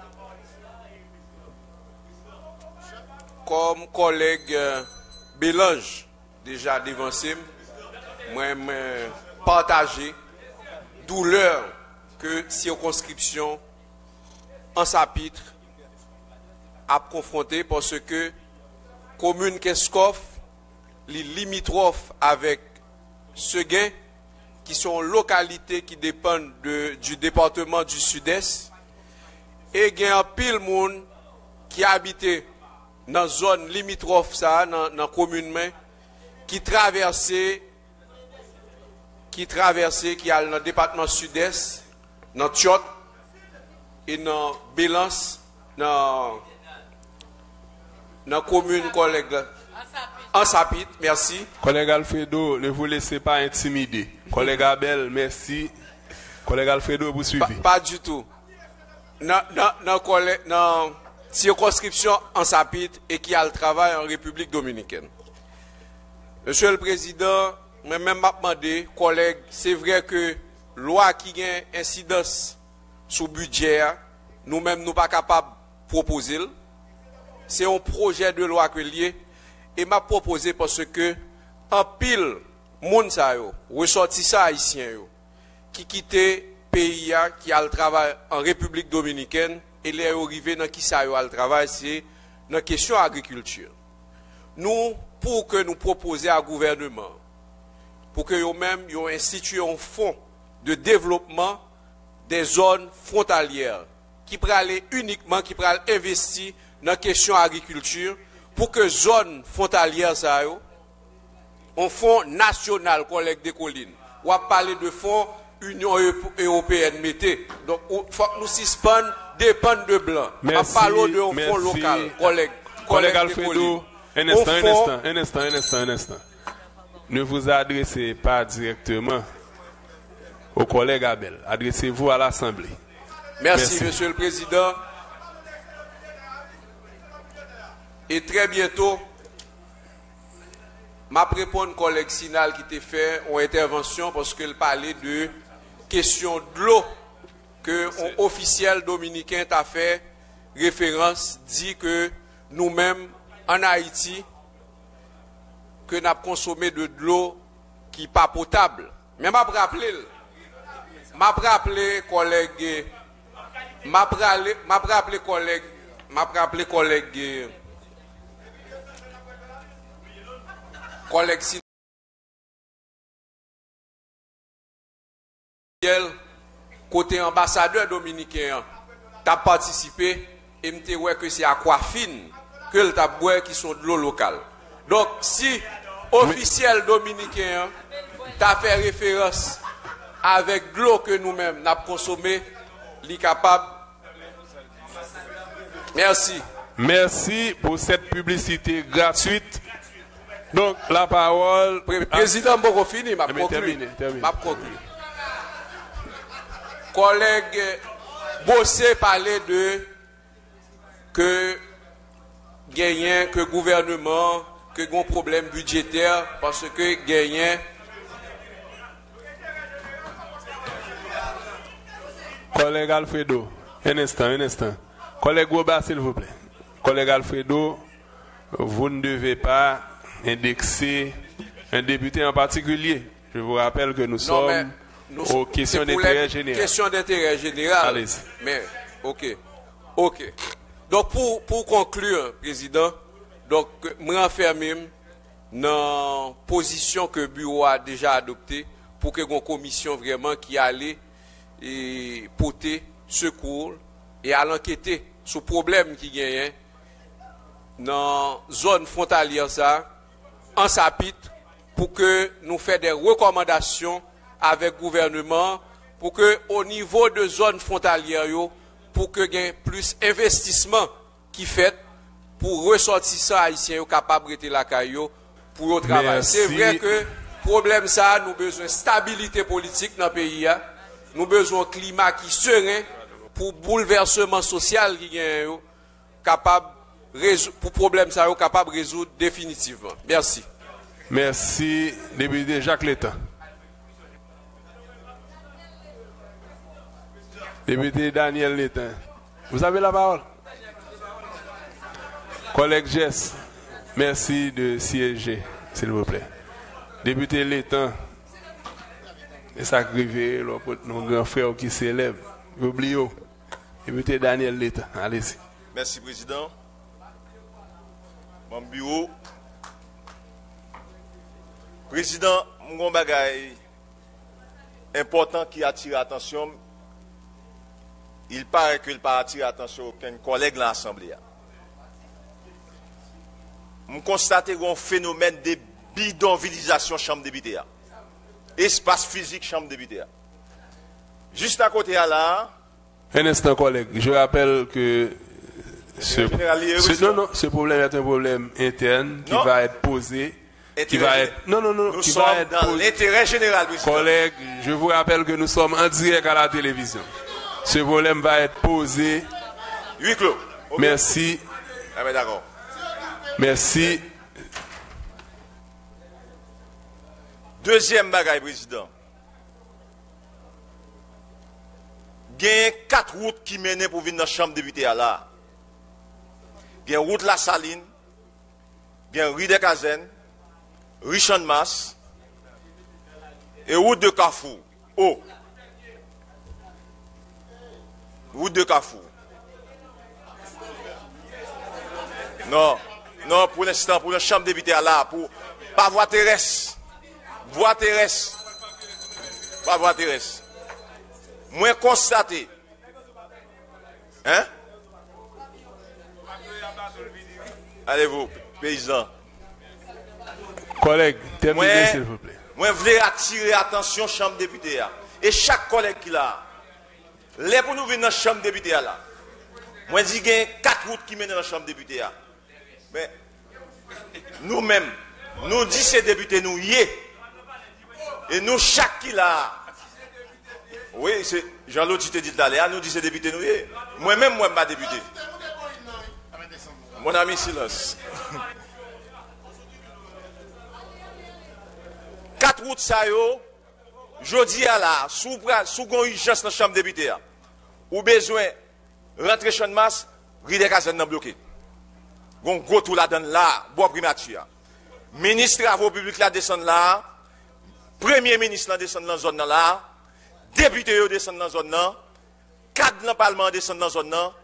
M: comme collègue Bélange déjà dévancé, moi partager douleur que circonscription en chapitre a confronté parce que commune Kinskov, les limitrophes avec Seguin, qui sont localités qui dépendent du département du Sud-Est, et il y a un pile monde qui habitait dans la zone limitrophe, dans la commune, qui traversait, qui a dans le département Sud-Est, dans Tchot, et dans Bélance, dans la commune collègue. En chapitre, merci.
B: Collègue Alfredo, ne vous laissez pas intimider. Collègue Abel, merci. Collègue Alfredo, vous suivez.
M: Pas du tout. Dans circonscription en chapitre et qui a le travail en République dominicaine. Monsieur le Président, moi-même m'a demandé, collègue, c'est vrai que loi qui a incidence sur le budget, nous-mêmes nous pas capables de proposer. C'est un projet de loi que lié. Et m'a proposé parce que en pile moun sa yo, ressortissants haïtiens yo, qui quitté pays qui a le travail en République dominicaine et les arrivé dans qui sa yo a le travail, c'est dans question agriculture. Nous pour que nous proposer à gouvernement pour que yo même yo institué un fonds de développement des zones frontalières qui pourra aller uniquement qui pourra investir dans question agriculture pour que zone frontalière ça yo un fonds national collègue des collines ou à parler de fonds Union européenne mettez donc faut que nous suspendre dépendre de blanc à parler de un fonds local collègue
B: Alfredo un instant ne vous adressez pas directement au collègue Abel adressez-vous à l'Assemblée.
M: Merci monsieur le Président. Et très bientôt, ma répondre collègue Sinal qui t'a fait une intervention parce qu'elle parlait de question de l'eau que un officiel dominicain t'a fait référence, dit que nous-mêmes en Haïti, que nous avons consommé de l'eau qui n'est pas potable. Mais m'a rappelé collègue, collègue côté ambassadeur dominicain t'a participé et m'te ouais que c'est Aquafine que le t'a boire qui sont de l'eau locale. Donc si officiel dominicain t'a fait référence avec de l'eau que nous-mêmes n'a consommé, li capable. Merci.
B: Merci pour cette publicité gratuite. Donc, la parole...
M: Président Boko fini, m'a conclu. Collègue Bossé parlait de que gagnant, que gouvernement, que gon problème budgétaire, parce que gagnant...
B: Collègue Alfredo, un instant. Collègue Goba, s'il vous plaît. Collègue Alfredo, vous ne devez pas indexer un député en particulier. Je vous rappelle que nous sommes aux questions d'intérêt général.
M: Questions d'intérêt général.
B: Allez-y.
M: Mais, ok. Donc, pour conclure, Président, donc, moi, enferme dans la position que le bureau a déjà adoptée pour que une commission vraiment qui allait et porter secours et à l'enquêter sur le problème qui gagne dans la zone frontalière ça en chapitre pour que nous fassions des recommandations avec le gouvernement pour que au niveau de zone frontalière pour que gagne plus investissement qui fait pour ressortissants haïtiens capables de rester la caillou pour le travail. C'est vrai que problème ça nous besoin de stabilité politique dans le pays. nous avons besoin d'un climat qui serein pour bouleversement social qui est capable pour problème ça capable de résoudre définitivement. Merci.
B: Merci, député Jacques Létan. Député Daniel Létan. Vous avez la parole. Collègue Jess, merci de siéger, s'il vous plaît. Député Létan, et ça crivé, nos grands frères qui s'élèvent. Oubliez. Député Daniel Létan, allez-y.
N: Merci, Président. Mon bureau. Président, mon bagay important qui attire l'attention. Il paraît qu'il pas attirer l'attention aucun collègue de l'Assemblée. Je constate un phénomène de bidonvillisation chambre député. Espace physique chambre député. Juste à côté là.
B: Un instant, collègue. Je rappelle que ce problème est un problème interne qui va être posé. Qui va être,
N: nous sommes dans l'intérêt général, président.
B: Collègue, je vous rappelle que nous sommes en direct à la télévision. Ce problème va être posé.
N: Huis clos. Okay.
B: Merci.
N: Ah ben d'accord.
B: Merci.
N: Deuxième bagaille, président. Il y a 4 routes qui mènent pour venir dans la chambre de député là. Il y a route La Saline, il y a rue des Cazennes, Richard Mass et route de Carrefour. Oh. Route de Carrefour. Non, pour l'instant, pour la chambre de député là, pour pas voie terrestre. Voie terrestre. Pas voie terrestre. Moi constaté. Hein? Allez-vous, paysan.
B: Collègue, terminez s'il vous plaît.
N: Moi, je voulais attirer l'attention chambre de député. Et chaque collègue qui l'a, les pour nous venir dans la chambre de député là. Moi, je dis qu'il y a 4 routes qui mènent dans la chambre de député. Mais nous-mêmes, nous disons ces députés, nous y est. Et nous, chaque qui l'a. Oui, c'est Jean-Claude qui te dit d'aller, nous disons ces députés, nous y est. Moi-même, moi, je suis député. Mon ami, silence. 4 routes, ça y est. Je dis à la, sous une urgence dans la chambre de député, ou besoin de rentrer champ de masse, rue des Cazennes bloqué. Gon gros tout là donne là, bois primature. Ministre travaux publics là descend là, premier ministre là descend dans la zone là, député yo descend dans la zone là, cadre dans le parlement descend dans la zone là.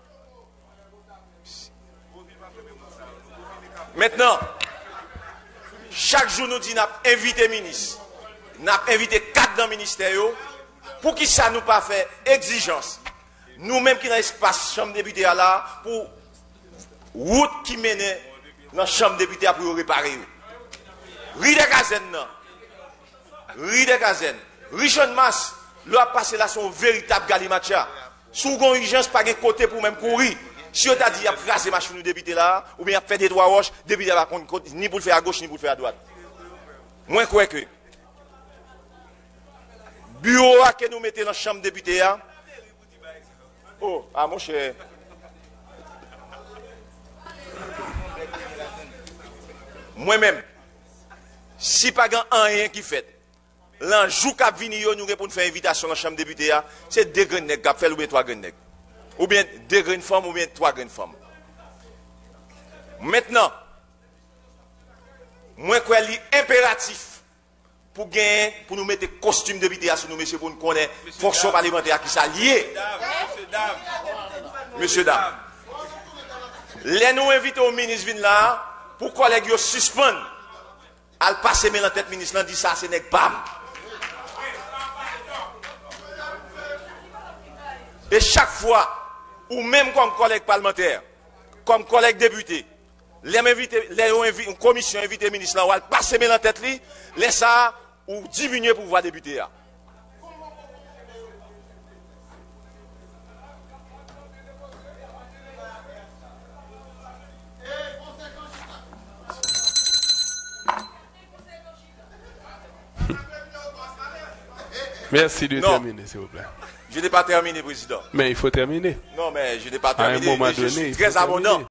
N: Maintenant, chaque jour nous dit n'a invité ministre, n'a invité 4 dans le ministère pour qui ça nous pas fait exigence. Nous-mêmes qui dans l'espace chambre député là pour route qui mène dans la chambre député pour réparer. Rue des Cazennes, rue des Cazennes, Richard Mass, là passer là son véritable galimatia. Sous une urgence pas de côté pour même courir. Si on t'a dit, il a phrasé machine du député là, ou bien il a fait des droits roches, député va ni pour le faire à gauche, ni pour le faire à droite. Moi, quoi que. Bureau que nous mettons dans la chambre député là. Oh, ah, mon cher. Moi-même, si pas rien qui fait, l'enjou qui vient, nous pour faire invitation dans la chambre député, c'est 2 graines nègres qui fait ou bien 3 graines nègres. Ou bien 2 graines femmes ou bien 3 graines femmes. Maintenant, moi, je crois qu'il est impératif pour gagner, pour nous mettre costume de député sur nous, messieurs, pour nous connaître fonction parlementaire qui s'allie. Monsieur, dame. Les nous invitons au ministre vin là, pour collègues suspendent. Al passer mais la tête ministre là dit ça, c'est nèg bam. Et chaque fois, ou même comme collègue parlementaire, comme collègue député, les une commission invité ministre là, ou al passer mais la tête li, laisse ça ou diminuer pour pouvoir député là.
B: Merci de
N: Non.
B: terminer, s'il vous plaît.
N: Je n'ai pas terminé, Président.
B: Mais il faut terminer.
N: Non, mais je n'ai pas
B: À un
N: terminé.
B: moment
N: Et je
B: donné,
N: suis
B: il
N: très
B: faut
N: abondant.
B: terminer.